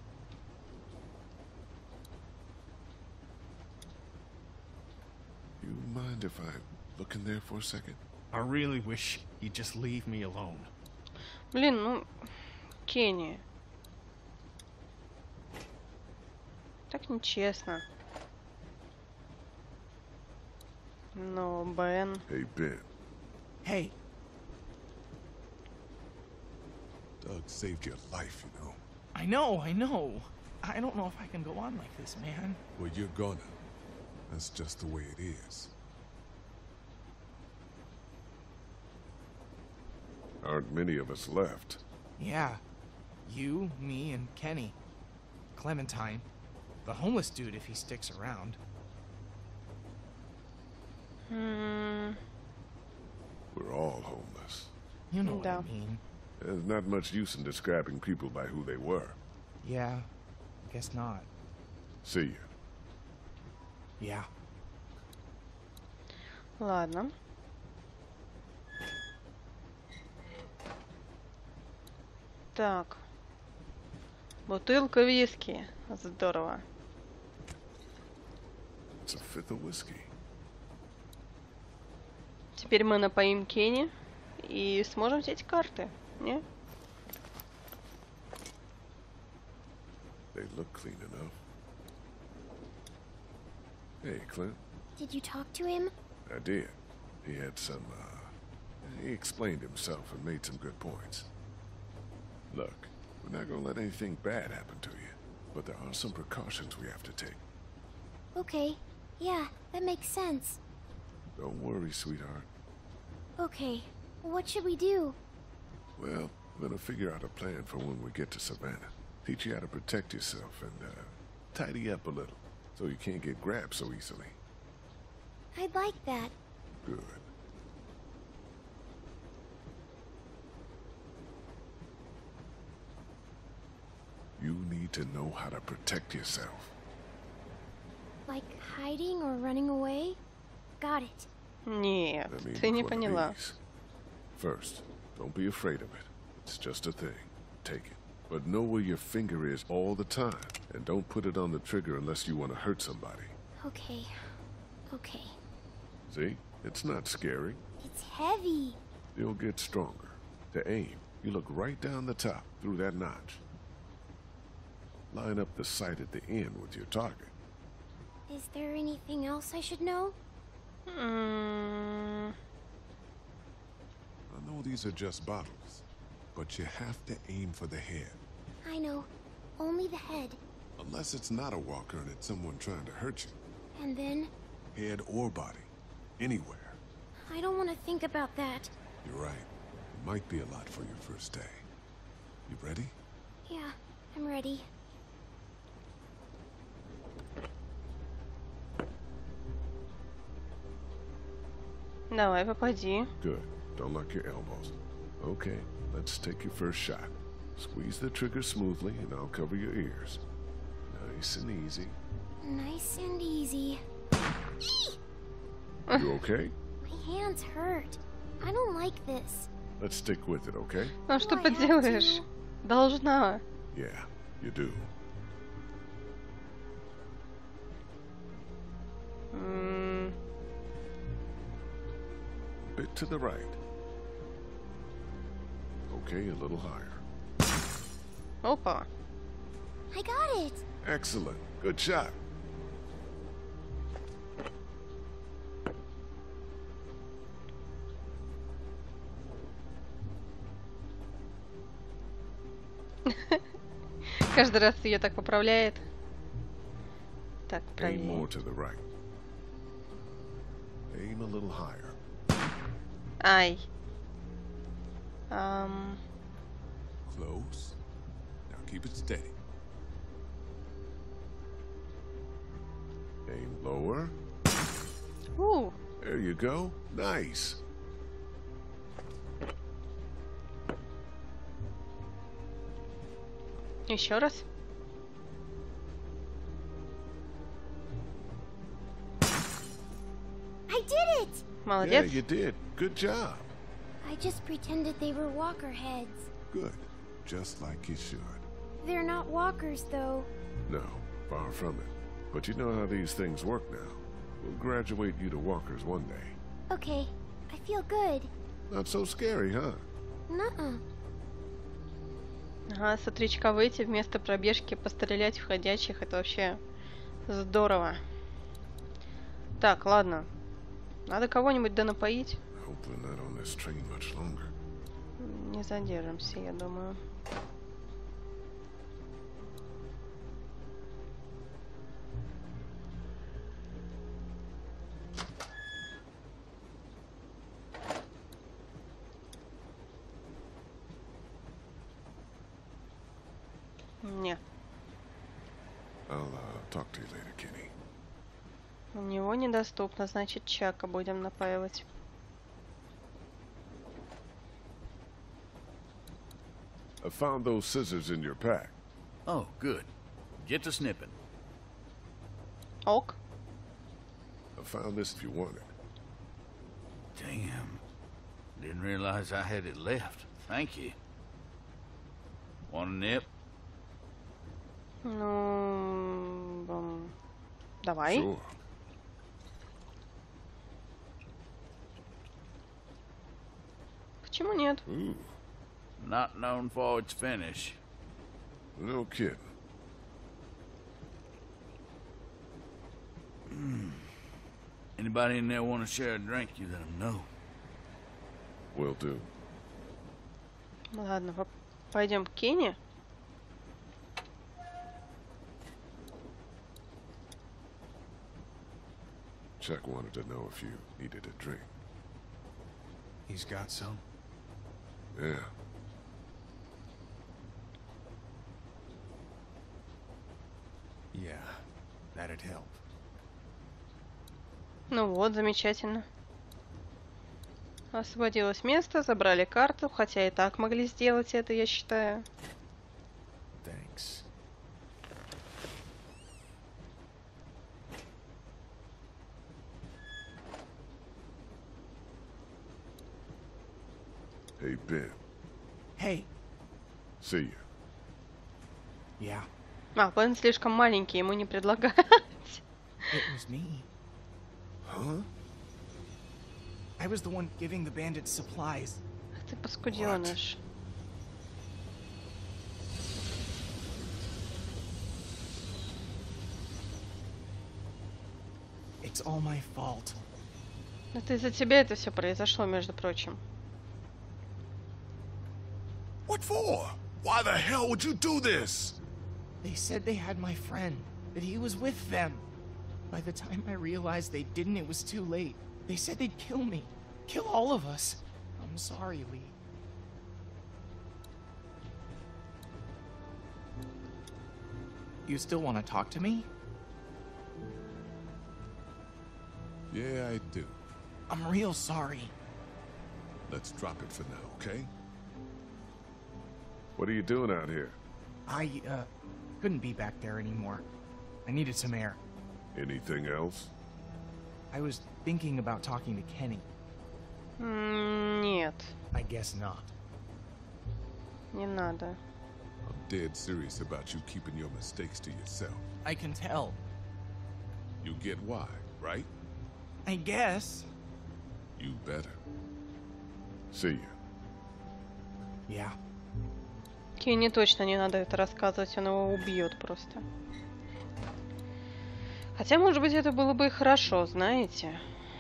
You mind if I look in there for a second? I really wish you'd just leave me alone. Блин, ну, Кенни. Так нечестно. Но, Бен... Hey, Ben. Hey, Doug saved your life, you know. I know, I know. I don't know if I can go on like this, man. Well, you're gonna. That's just the way it is. Aren't many of us left. Yeah. You, me, and Kenny. Clementine. The homeless dude if he sticks around. М, We're all homeless. You know what I Да. mean. There's not much use in describing people by who they were. Yeah, I guess not. See ya. Yeah. Ладно. Так. Бутылка виски. Здорово. It's a fifth of whiskey. Теперь мы напоим Кенни и сможем взять карты, не? They look clean enough. Hey, Clint. Did you talk to him? I did. He had some, uh... he explained himself and made some good points. Look, we're not gonna let anything bad happen to you, but there are some precautions we have to take. Okay. Yeah, that makes sense. Don't worry, sweetheart. Okay. What should we do? Well, we're gonna figure out a plan for when we get to Savannah. Teach you how to protect yourself and, uh, tidy up a little, so you can't get grabbed so easily. I'd like that. Good. You need to know how to protect yourself. Like hiding or running away? Got it. Нет, I mean, ты не it's one of поняла. these. First, don't be afraid of it. It's just a thing. Take it. But know where your finger is all the time, and don't put it on the trigger unless you want to hurt somebody. Okay. Okay. See? It's not scary. It's heavy. You'll get stronger. To aim, you look right down the top, through that notch. Line up the sight at the end with your target. Is there anything else I should know? М, I know these are just bottles, but you have to aim for the head. I know. Only the head. Unless it's not a walker and it's someone trying to hurt you. And then? Head or body. Anywhere. I don't want to think about that. You're right. It might be a lot for your first day. You ready? Yeah, I'm ready. Давай, попади. Good. Don't lock your elbows. Okay, let's take your first shot. Squeeze the trigger smoothly, and I'll cover your ears. Nice and easy. Nice and easy. You okay? My hands hurt. I don't like this. Let's stick with it, okay? Ну что Do I have поделаешь? to? Должна. Yeah, you do. М, Bit to the right. Okay, a little higher. Опа. I got it. Excellent. Good shot. Каждый раз ее так поправляет. Так, Aim правее. more to the right. Aim a little higher. Ай. Ам, Close. Now keep it steady. Aim lower. у, There you go. Nice. Еще раз. I did it! Yeah, Молодец. you did. Good job. I just pretended they were walker heads. Good. Just like you should. They're not walkers, though. No, far from it. But you know how these things work now. We'll graduate you to walkers one day. Okay, I feel good. Not so scary, huh? Nuh-uh. Ага, с утречка выйти вместо пробежки пострелять в ходячих. Это вообще здорово. Так, ладно. Надо кого-нибудь да напоить. I hope we're not on this train much longer. Не задержимся, я думаю. Не, I'll uh, talk to you later, Kenny. у него недоступно, значит, Чака будем напаивать. I found those scissors in your pack. Oh, good. Get to snipping. Ок. I found this if you want it. Damn. Didn't realize I had it left. Thank you. Want a nip? Ну, м, давай. Sure. Почему нет? Ooh, Not known for its finish. no kidding. Anybody in there want to share a drink? You let them know. Will do. Ладно, по- пойдем к Кенни. Chuck wanted to know if you needed a drink. He's got some. Yeah. Yeah, that'd help. Ну вот, замечательно. Освободилось место, забрали карту, хотя и так могли сделать это, я считаю. Thanks. Hey, Ben. Hey. See ya. Yeah, А, Бен слишком маленький, ему не предлагают. it was me. Huh? I was the one giving the bandits supplies. Ах ты паскудёныш. It's all my fault. Это из-за тебя это все произошло, между прочим. What for? Why the hell would you do this? They said they had my friend, that he was with them. By the time I realized they didn't, it was too late. They said they'd kill me. Kill all of us. I'm sorry, Lee. You still want to talk to me? Yeah, I do. I'm real sorry. Let's drop it for now, okay? What are you doing out here? I, uh, couldn't be back there anymore. I needed some air. Anything else? I was thinking about talking to Kenny. М, Нет, I guess not. не надо. I'm dead serious about you keeping your mistakes to yourself. I can tell. You get why, right? I guess. You better. See ya. Yeah. Кенни точно не надо это рассказывать, он его убьет просто. Хотя, может быть, это было бы и хорошо, знаете.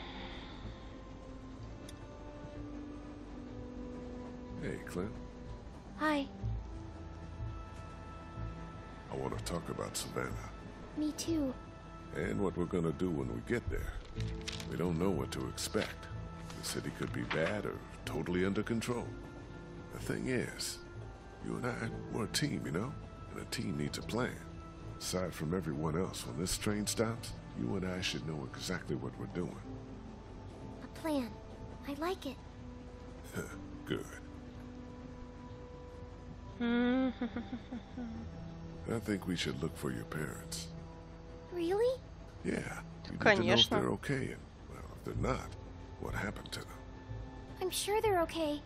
Hey, Clint. Hi. I want to talk about Savannah. Me too. And what we're gonna do when we get there. We don't know what to expect. The city could be bad or totally under control. The thing is, you and I, we're a team, you know? And a team needs a plan. Aside from everyone else, when this train stops, you and I should know exactly what we're doing. A plan. I like it. Good. I think we should look for your parents. Really? Yeah. You need to know if Конечно. they're okay, and, well, if they're not, what happened to them? I'm sure they're okay.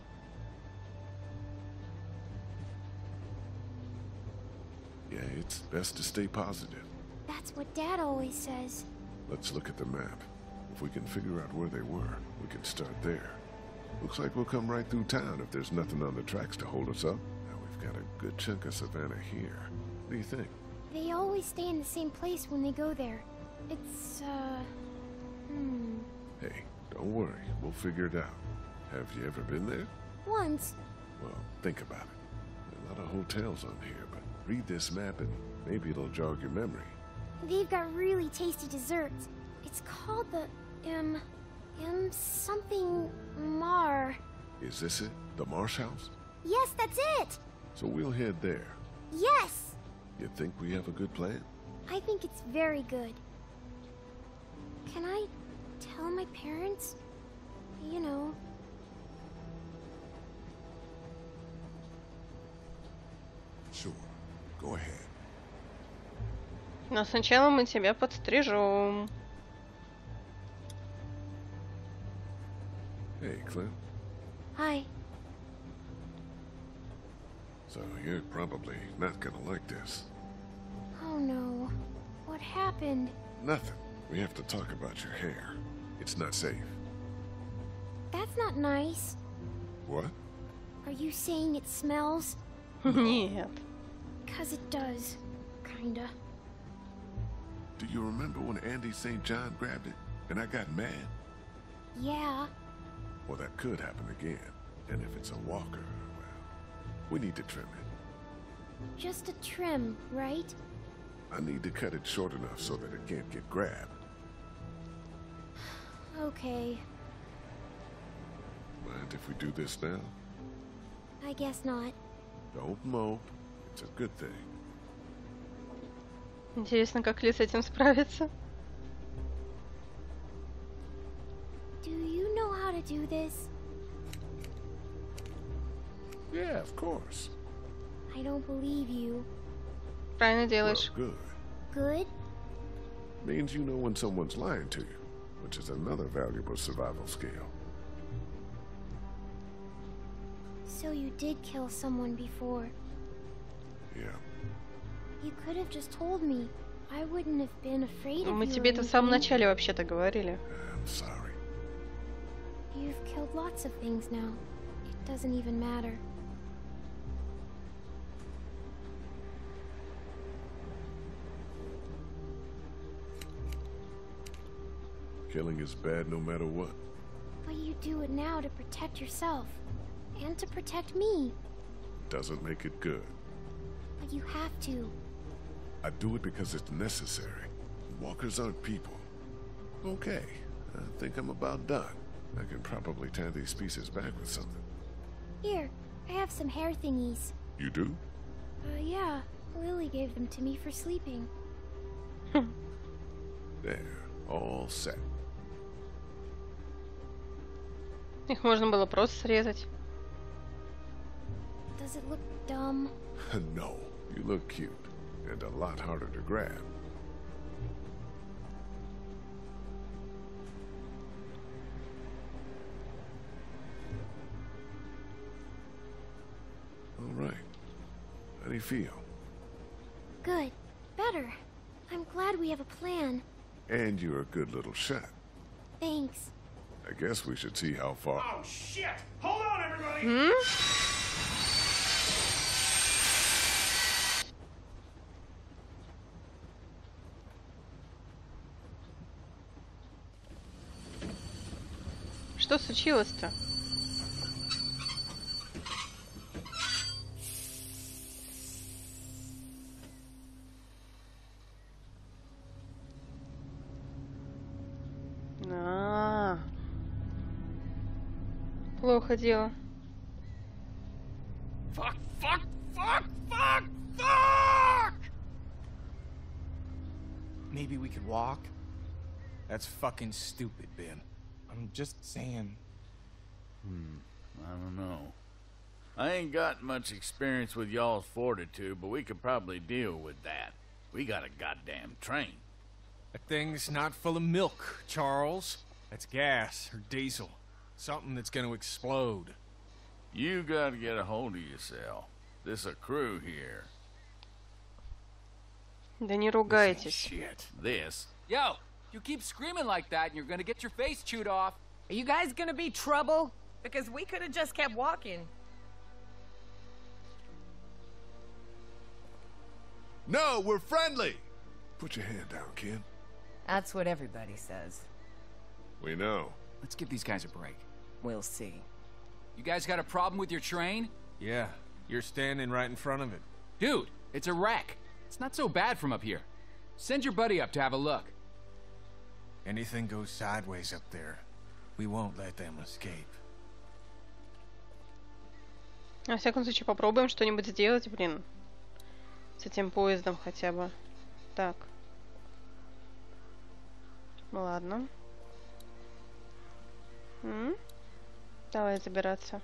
Yeah, it's best to stay positive. That's what Dad always says. Let's look at the map. If we can figure out where they were, we can start there. Looks like we'll come right through town if there's nothing on the tracks to hold us up. Now we've got a good chunk of Savannah here. What do you think? They always stay in the same place when they go there. It's, uh... Hmm... Hey, don't worry. We'll figure it out. Have you ever been there? Once. Well, think about it. There are a lot of hotels on here, but read this map and maybe it'll jog your memory. They've got really tasty desserts. It's called the... M... M... something... Mar... Is this it? The Marsh House? Yes, that's it! So we'll head there. Yes! You think we have a good plan? I think it's very good. Can I tell my parents? You know... Sure. Go ahead. Но сначала мы тебя подстрижем. Hey, Clint. Hi. So you're probably not gonna like this. no. What happened? Nothing. We have to talk about your hair. It's not safe. That's not nice. What? Are you saying it smells? Нет. 'Cause it does. Kinda. Do you remember when Andy Saint John grabbed it and I got mad? Yeah. Well, that could happen again. And if it's a walker, well, we need to trim it. Just a trim, right? I need to cut it short enough so that it can't get grabbed. Okay. Mind if we do this now? I guess not. Don't mope. It's a good thing. Интересно, как Ли с этим справится. Do you know how to do this? Yeah, of course. I don't believe you. Правильно делаешь. Well, good. Good? Means you know when someone's lying to you, which is another valuable survival skill. So you did kill someone before. Yeah. You could have just told me. I wouldn't have been afraid of Мы you тебе or это в самом anything. начале вообще-то говорили. I'm sorry. You've killed lots of things now. It doesn't even matter. Killing is bad no matter what. But you do it now to protect yourself. And to protect me. Doesn't make it good. But you have to. I do it because it's necessary. Walkers aren't people. Okay, I think I'm about done. I can probably tie these pieces back with something. Here, I have some hair thingies. You do? Uh, yeah. Lily gave them to me for sleeping. There, all set. Их можно было просто срезать. Does it look dumb? No, you look cute, and a lot harder to grab. All right. How do you feel? Good. Better. I'm glad we have a plan. And you're a good little shot. Thanks. I guess we should see how far. Oh, shit! Hold on, everybody! М? Что случилось-то? А, плохо дело. Fuck, fuck, fuck, fuck, fuck! Maybe we could walk? That's fucking stupid, Ben. I'm just saying. Hmm, I don't know. I ain't got much experience with y'all's fortitude, but we could probably deal with that. We got a goddamn train. That thing's not full of milk, Charles. That's gas or diesel. Something that's gonna explode. You gotta get a hold of yourself. This a crew here. Да не This ain't ругайтесь. shit. This. Yo, you keep screaming like that and you're gonna get your face chewed off. Are you guys gonna be trouble? Because we could have just kept walking. No, we're friendly. Put your hand down, kid. That's what everybody says. We know. Let's give these guys a break. We'll see. You guys got a problem with your train? Yeah, you're standing right in front of it. Dude, it's a wreck. It's not so bad from up here. Send your buddy up to have a look. Anything goes sideways up there, we won't let them escape. Во всяком случае, попробуем что-нибудь сделать, блин. С этим поездом хотя бы. Так. Ладно. М? Давай забираться.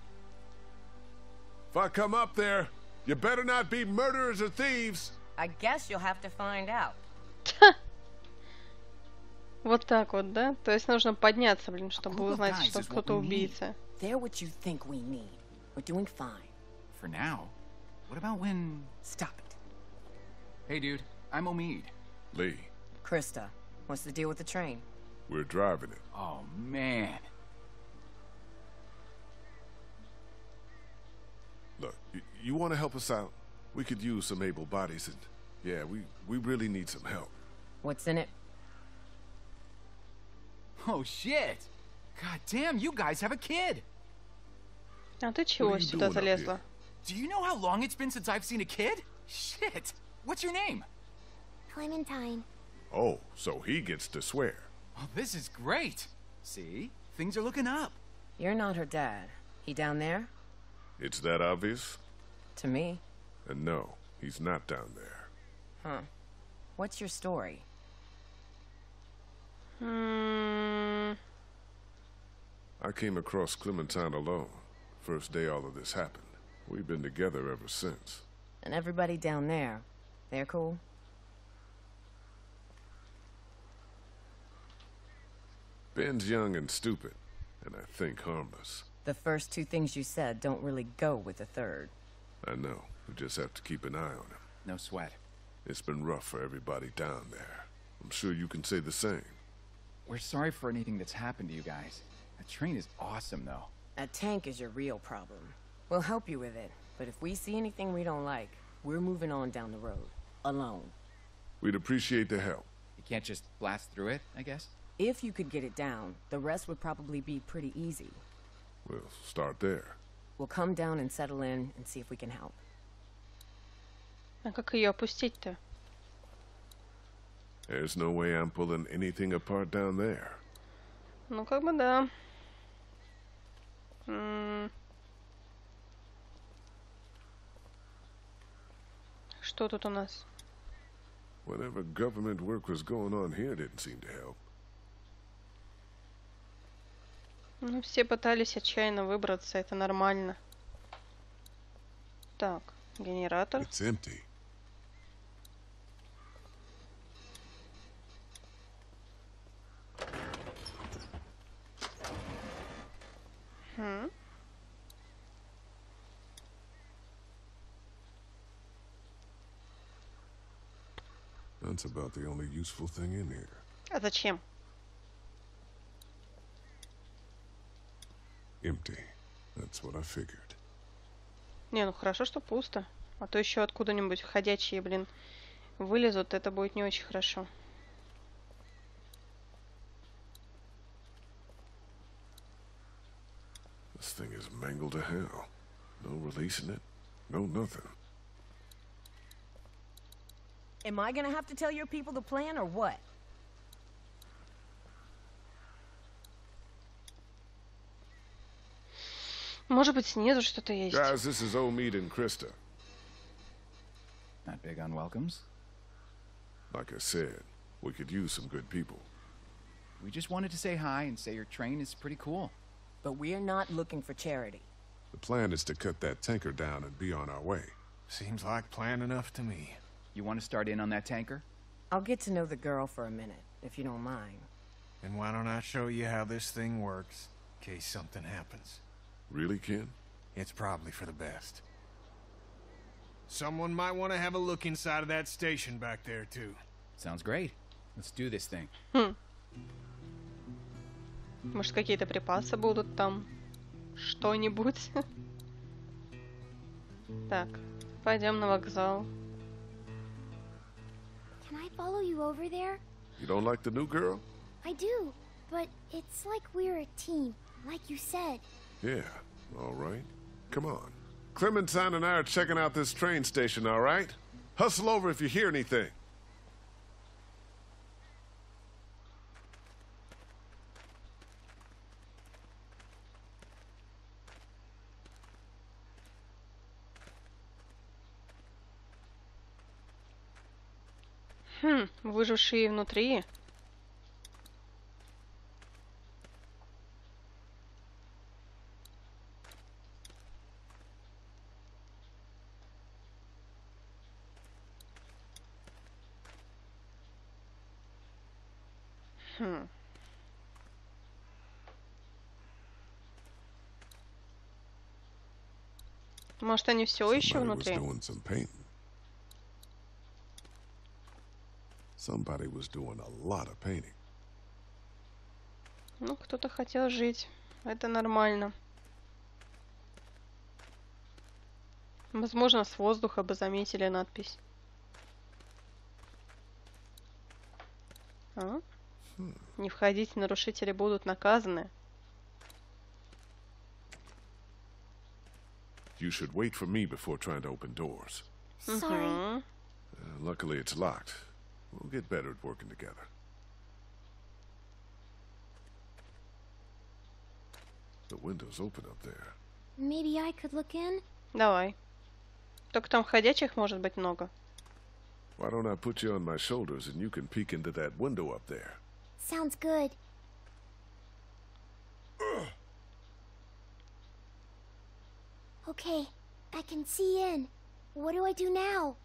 If I come up there, you better not be murderers or thieves. I guess you'll have to find out. Вот так вот, да? То есть нужно подняться, блин, чтобы group of узнать, guys что is what кто-то we need. убийца. They're what you think we need. We're doing fine. For now. What about when... Stop it. Hey, dude. I'm Omid. Lee, Krista, what's the deal with the train? we're driving it. Oh, man. Look, y you want to help us out? We could use some able bodies, and yeah, we, we really need some help. What's in it? Oh, shit. God damn, you guys have a kid. А ты чего сюда залезла? Do you know how long it's been since I've seen a kid? Shit. What's your name? Clementine. Oh, so he gets to swear. Oh, this is great. See? Things are looking up. You're not her dad. He down there? It's that obvious? To me. And no, he's not down there. Huh. What's your story? Hmm. I came across Clementine alone. First day all of this happened. We've been together ever since. And everybody down there, they're cool? Ben's young and stupid, and I think harmless. The first two things you said don't really go with the third. I know. We just have to keep an eye on him. No sweat. It's been rough for everybody down there. I'm sure you can say the same. We're sorry for anything that's happened to you guys. That train is awesome, though. A tank is your real problem. We'll help you with it, but if we see anything we don't like, we're moving on down the road. Alone. We'd appreciate the help. You can't just blast through it, I guess? If you could get it down, the rest would probably be pretty easy. We'll start there. We'll come down and settle in and see if we can help. А как ее опустить-то? There's no way I'm pulling anything apart down there. Ну, как бы да. М. Что тут у нас? Whatever government work was going on here didn't seem to help. Ну, все пытались отчаянно выбраться, это нормально. Так, генератор. It's empty. Хм. That's about the only useful thing in here. А зачем? Empty. That's what I figured. Не, ну хорошо, что пусто. А то еще откуда-нибудь ходячие, блин, вылезут, это будет не очень хорошо. This thing is mangled to hell. No releasing it. No nothing. Am I gonna have to tell your people the plan or what? Может быть, снизу что-то есть. Guys, this is Omid and Krista. Not big on welcomes. Like I said, we could use some good people. We just wanted to say hi and say your train is pretty cool. But we're not looking for charity. The plan is to cut that tanker down and be on our way. Seems like plan enough to me. You want to start in on that tanker? I'll get to know the girl for a minute, if you don't mind. And why don't I show you how this thing works, in case something happens? Really, Ken? It's probably for the best. Someone might want to have a look inside of that station back there, too. Sounds great. Let's do this thing. Хм. Может, какие-то припасы будут там? Что-нибудь? Так, пойдем на вокзал. Can I follow you over there? You don't like the new girl? I do, but it's like we're a team, like you said. Yeah, all right. Come on. Clementine and I are checking out this train station, all right? Hustle over if you hear anything. Хм, выжившие внутри. Хм. Может, они все еще Somebody was внутри? doing some painting. Somebody was doing a lot of painting. Ну, кто-то хотел жить. Это нормально. Возможно, с воздуха бы заметили надпись. А? Не входите, нарушители будут наказаны. You should wait for me before trying to open doors. Sorry. Uh, luckily, it's locked. We'll get better at working together. The window's open up there. Maybe I could look in? Давай. Только там ходячих может быть много. Why don't I put you on my shoulders and you can peek into that window up there? Sounds good. Okay, I can see in. What do I do now?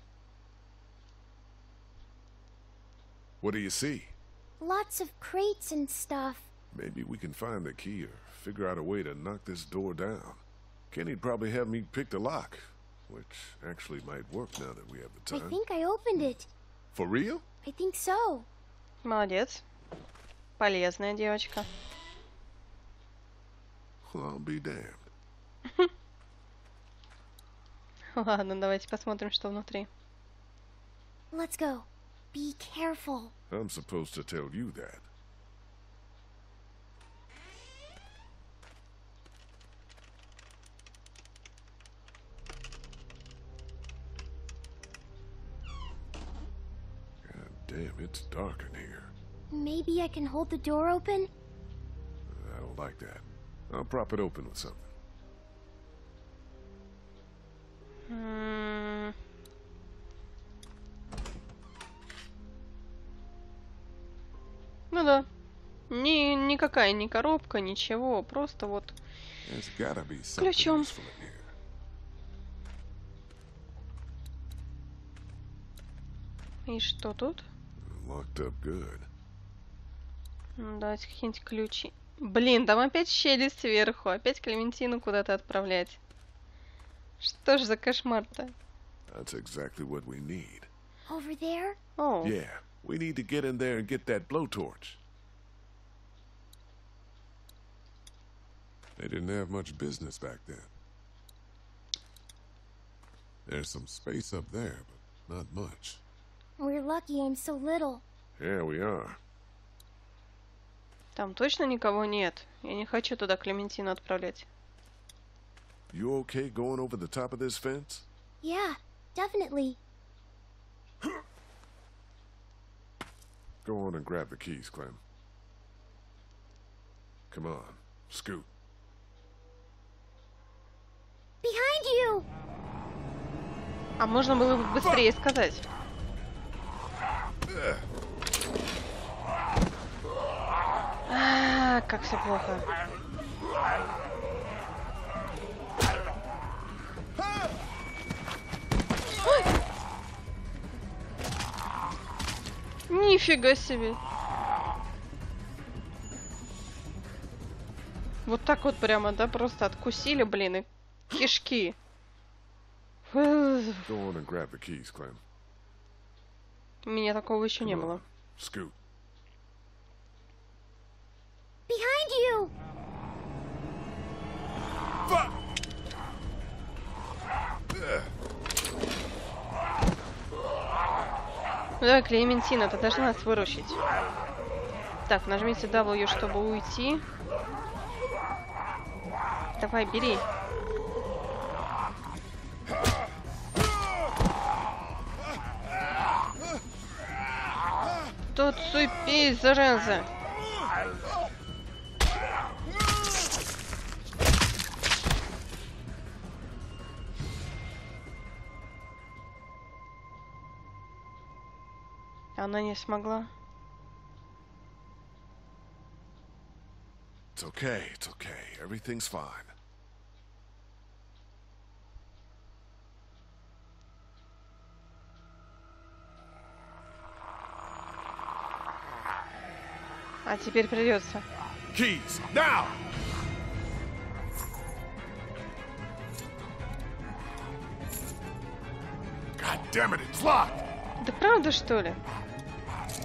What do you see? Lots of crates and stuff. Maybe we can find the key or figure out a way to knock this door down. Kenny'd probably have me pick the lock, which actually might work now that we have the I time. think I opened it. For real? I think so. Молодец. Полезная девочка. Well, I'll be damned. Ладно, давайте посмотрим, что внутри. Let's go. Be careful. I'm supposed to tell you that. God damn, it's dark in here. Maybe I can hold the door open? I don't like that. I'll prop it open with something. М. Ну да. Ни, никакая не коробка, ничего. Просто вот There's gotta be something ключом. useful in here. И что тут? Locked up good. Ну, давайте какие-нибудь ключи. Блин, там опять щели сверху. Опять Клементину куда-то отправлять. Что ж за кошмар-то? That's exactly what we need. Over there? О, Yeah, we need to get in there and get that blowtorch. They didn't have much business back then. There's some space up there, but not much. We're lucky I'm so little. Yeah, we are. там точно никого нет. Я не хочу туда Клементину отправлять. You okay going over the top of this fence? Yeah, definitely. Go on and grab the keys, Clem. Come on, scoot. Behind you! А можно было бы быстрее сказать. А, как все плохо. Ой! Нифига себе. Вот так вот прямо, да, просто откусили, блин, и кишки. Go on and grab the keys, Clem. У меня такого еще не Come on, было. scoot. Behind you! Fuck! Да, Клементина, ты должна нас выручить. Так, нажмите W, чтобы уйти. Давай, бери. Тут цепись, зараза. Она не смогла. It's okay, it's okay. Everything's fine. А теперь придется. Keys, now! God damn it, it's locked! Да правда, что ли?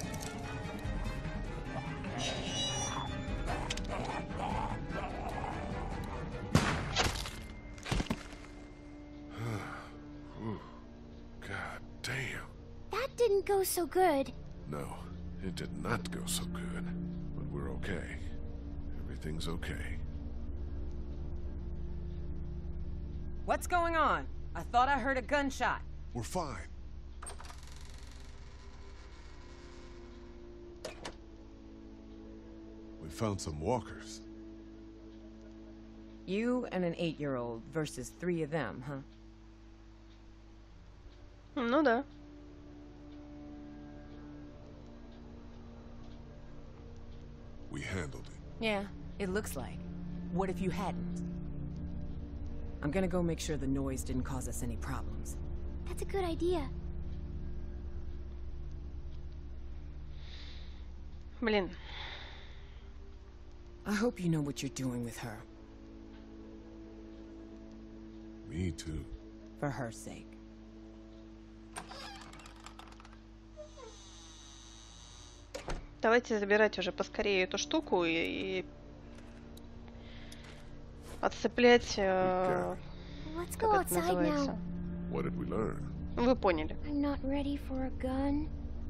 damn. That didn't go so good. No, it did not go so good. But we're okay. Everything's okay. What's going on? I thought I heard a gunshot. We're fine. We found some walkers. You and an eight-year-old versus three of them, huh? Ну да. We handled it. Yeah, it looks like. What if you hadn't? I'm gonna go make sure the noise didn't cause us any problems. That's a good idea. Блин. I hope you know what you're doing with her. Me too. For her sake. Давайте забирать уже поскорее эту штуку и, и отцеплять. Э, Let's как go это outside называется? now. What did we learn? Вы поняли. I'm not ready for a gun.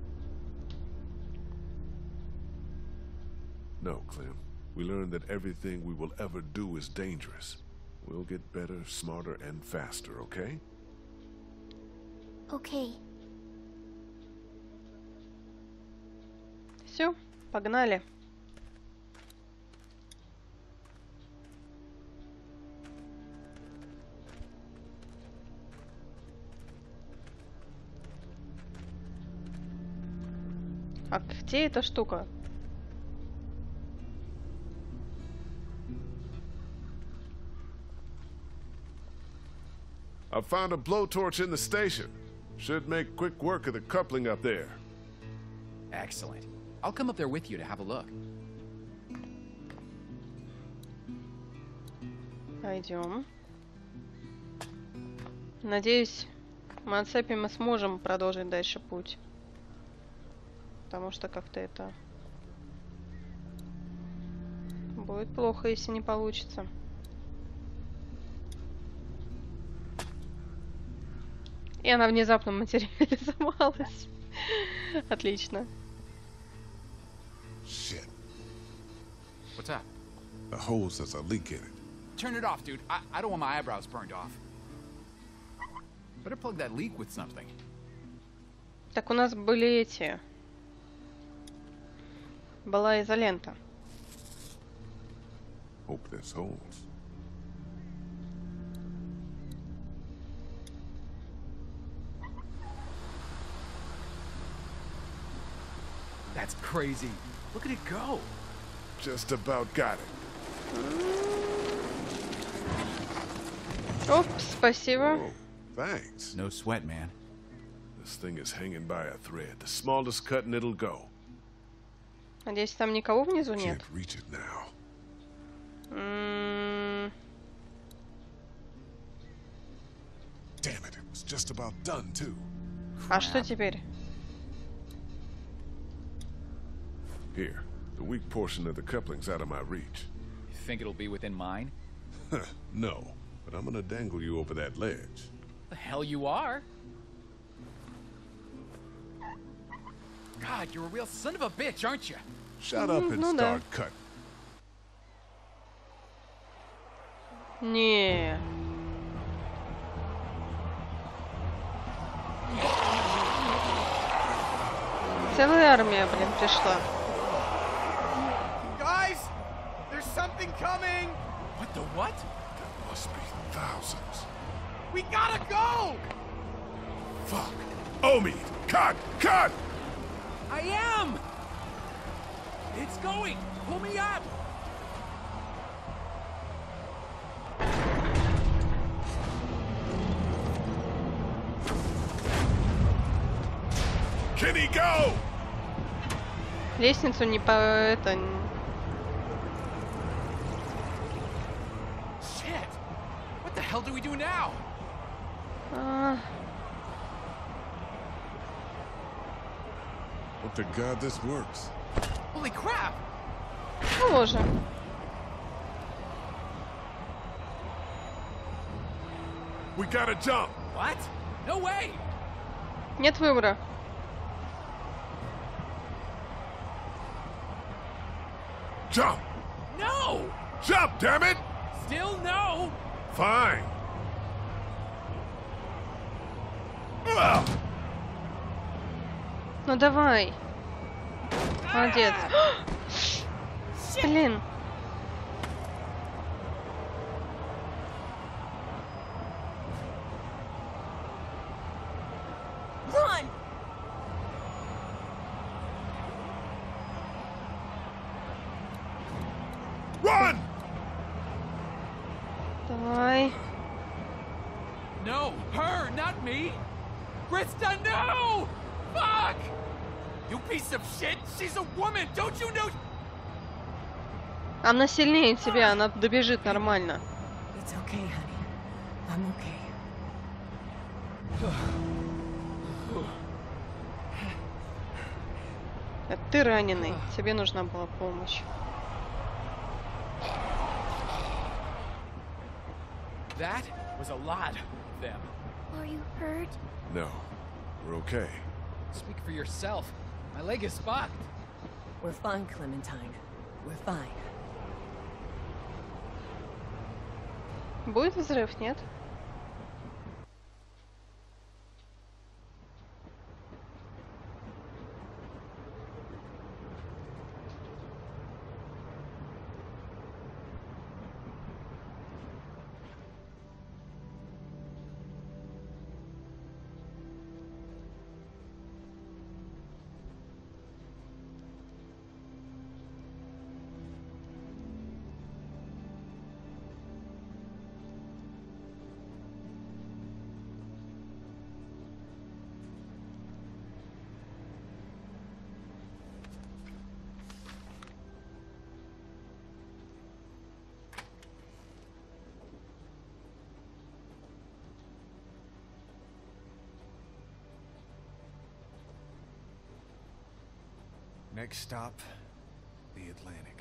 No, Clem. We learned that everything we will ever do is dangerous. We'll get better, smarter, and faster, okay? Okay. Все, погнали. А где эта штука? I found a blowtorch in the station. Should make quick work of the coupling up there. Excellent. I'll come up there with you to have a look. Пойдем. Надеюсь, мы отцепим и сможем продолжить дальше путь. Потому что как-то это будет плохо, если не получится. И она внезапно материализовалась. Отлично. Shit. What's up? The hose has a leak in it. Turn it off, dude. I, I don't want my eyebrows burned off. Better plug that leak with something. Так, у нас были эти... Была изолента. Hope this holds. That's crazy. Look at it go. Just about got it. Оп, спасибо. Oh, thanks. No sweat, man. This thing is hanging by a thread. The smallest cut and it'll go. Надеюсь, там никого внизу нет. Can't reach it now. М-м, Damn it, it was just about done too. А что теперь? Here, the weak portion of the coupling's out of my reach. You think it'll be within mine? No, but I'm gonna dangle you over that ledge. The hell you are? God, you're a real son of a bitch, aren't you? Shut up and Ну да. start cutting. Не. Целая армия, блин, пришла. Guys, there's something coming. What the what? There must be thousands. We gotta go. Fuck. Omid, cut, cut! I am! It's going! Pull me up! Kenny, go! Лестницу не по... это... Shit! What the hell do we do now? А, Hope to God this works. Holy crap! ну, боже. We gotta jump. What? No way! Нет выбора. Jump! No! Jump, damn it! Still no! Fine. Ugh. Ну давай. Молодец. Блин. Run! Run! Давай. No, her, not me! Krista, no! Fuck! You piece of shit! She's a woman! Don't you know? Она сильнее тебя, она добежит нормально. It's okay, honey. I'm okay. Это ты раненый, тебе нужна была помощь. That was a lot of them. Are you hurt? No, we're okay. Speak for yourself. My leg is fucked. We're fine, Clementine. We're fine. Будет взрыв, нет? Next stop, the Atlantic.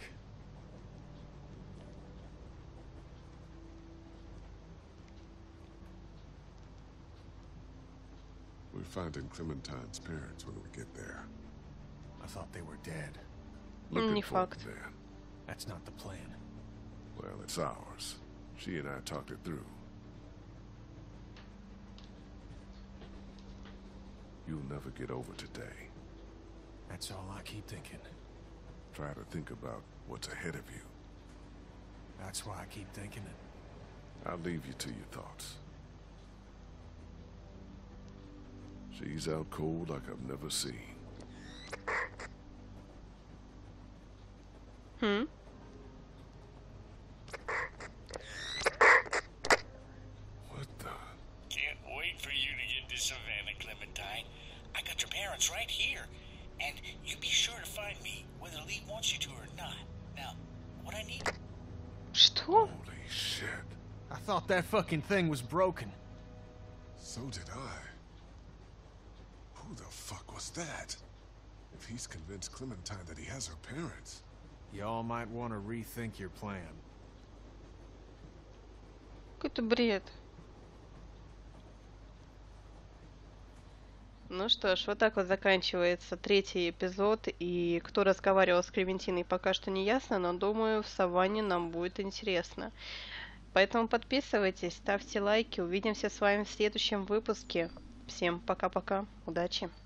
We're finding Clementine's parents when we get there. I thought they were dead. Looking Не for факт. them then. That's not the plan. Well, it's ours. She and I talked it through. You'll never get over today. That's all I keep thinking. Try to think about what's ahead of you. That's why I keep thinking it. I'll leave you to your thoughts. She's out cold like I've never seen. Hmm? What the? Can't wait for you to get to Savannah, Clementine. I got your parents right here. And you be sure to find me, whether Lee wants you to or not. Now, what I need... Что? Holy shit. I thought that fucking thing was broken. So did I. Who the fuck was that? If he's convinced Clementine that he has her parents. Y'all might want to rethink your plan. Какой-то бред. Ну что ж, вот так вот заканчивается третий эпизод. И кто разговаривал с Клементиной, пока что не ясно, но думаю, в Саванне нам будет интересно. Поэтому подписывайтесь, ставьте лайки. Увидимся с вами в следующем выпуске. Всем пока-пока. Удачи.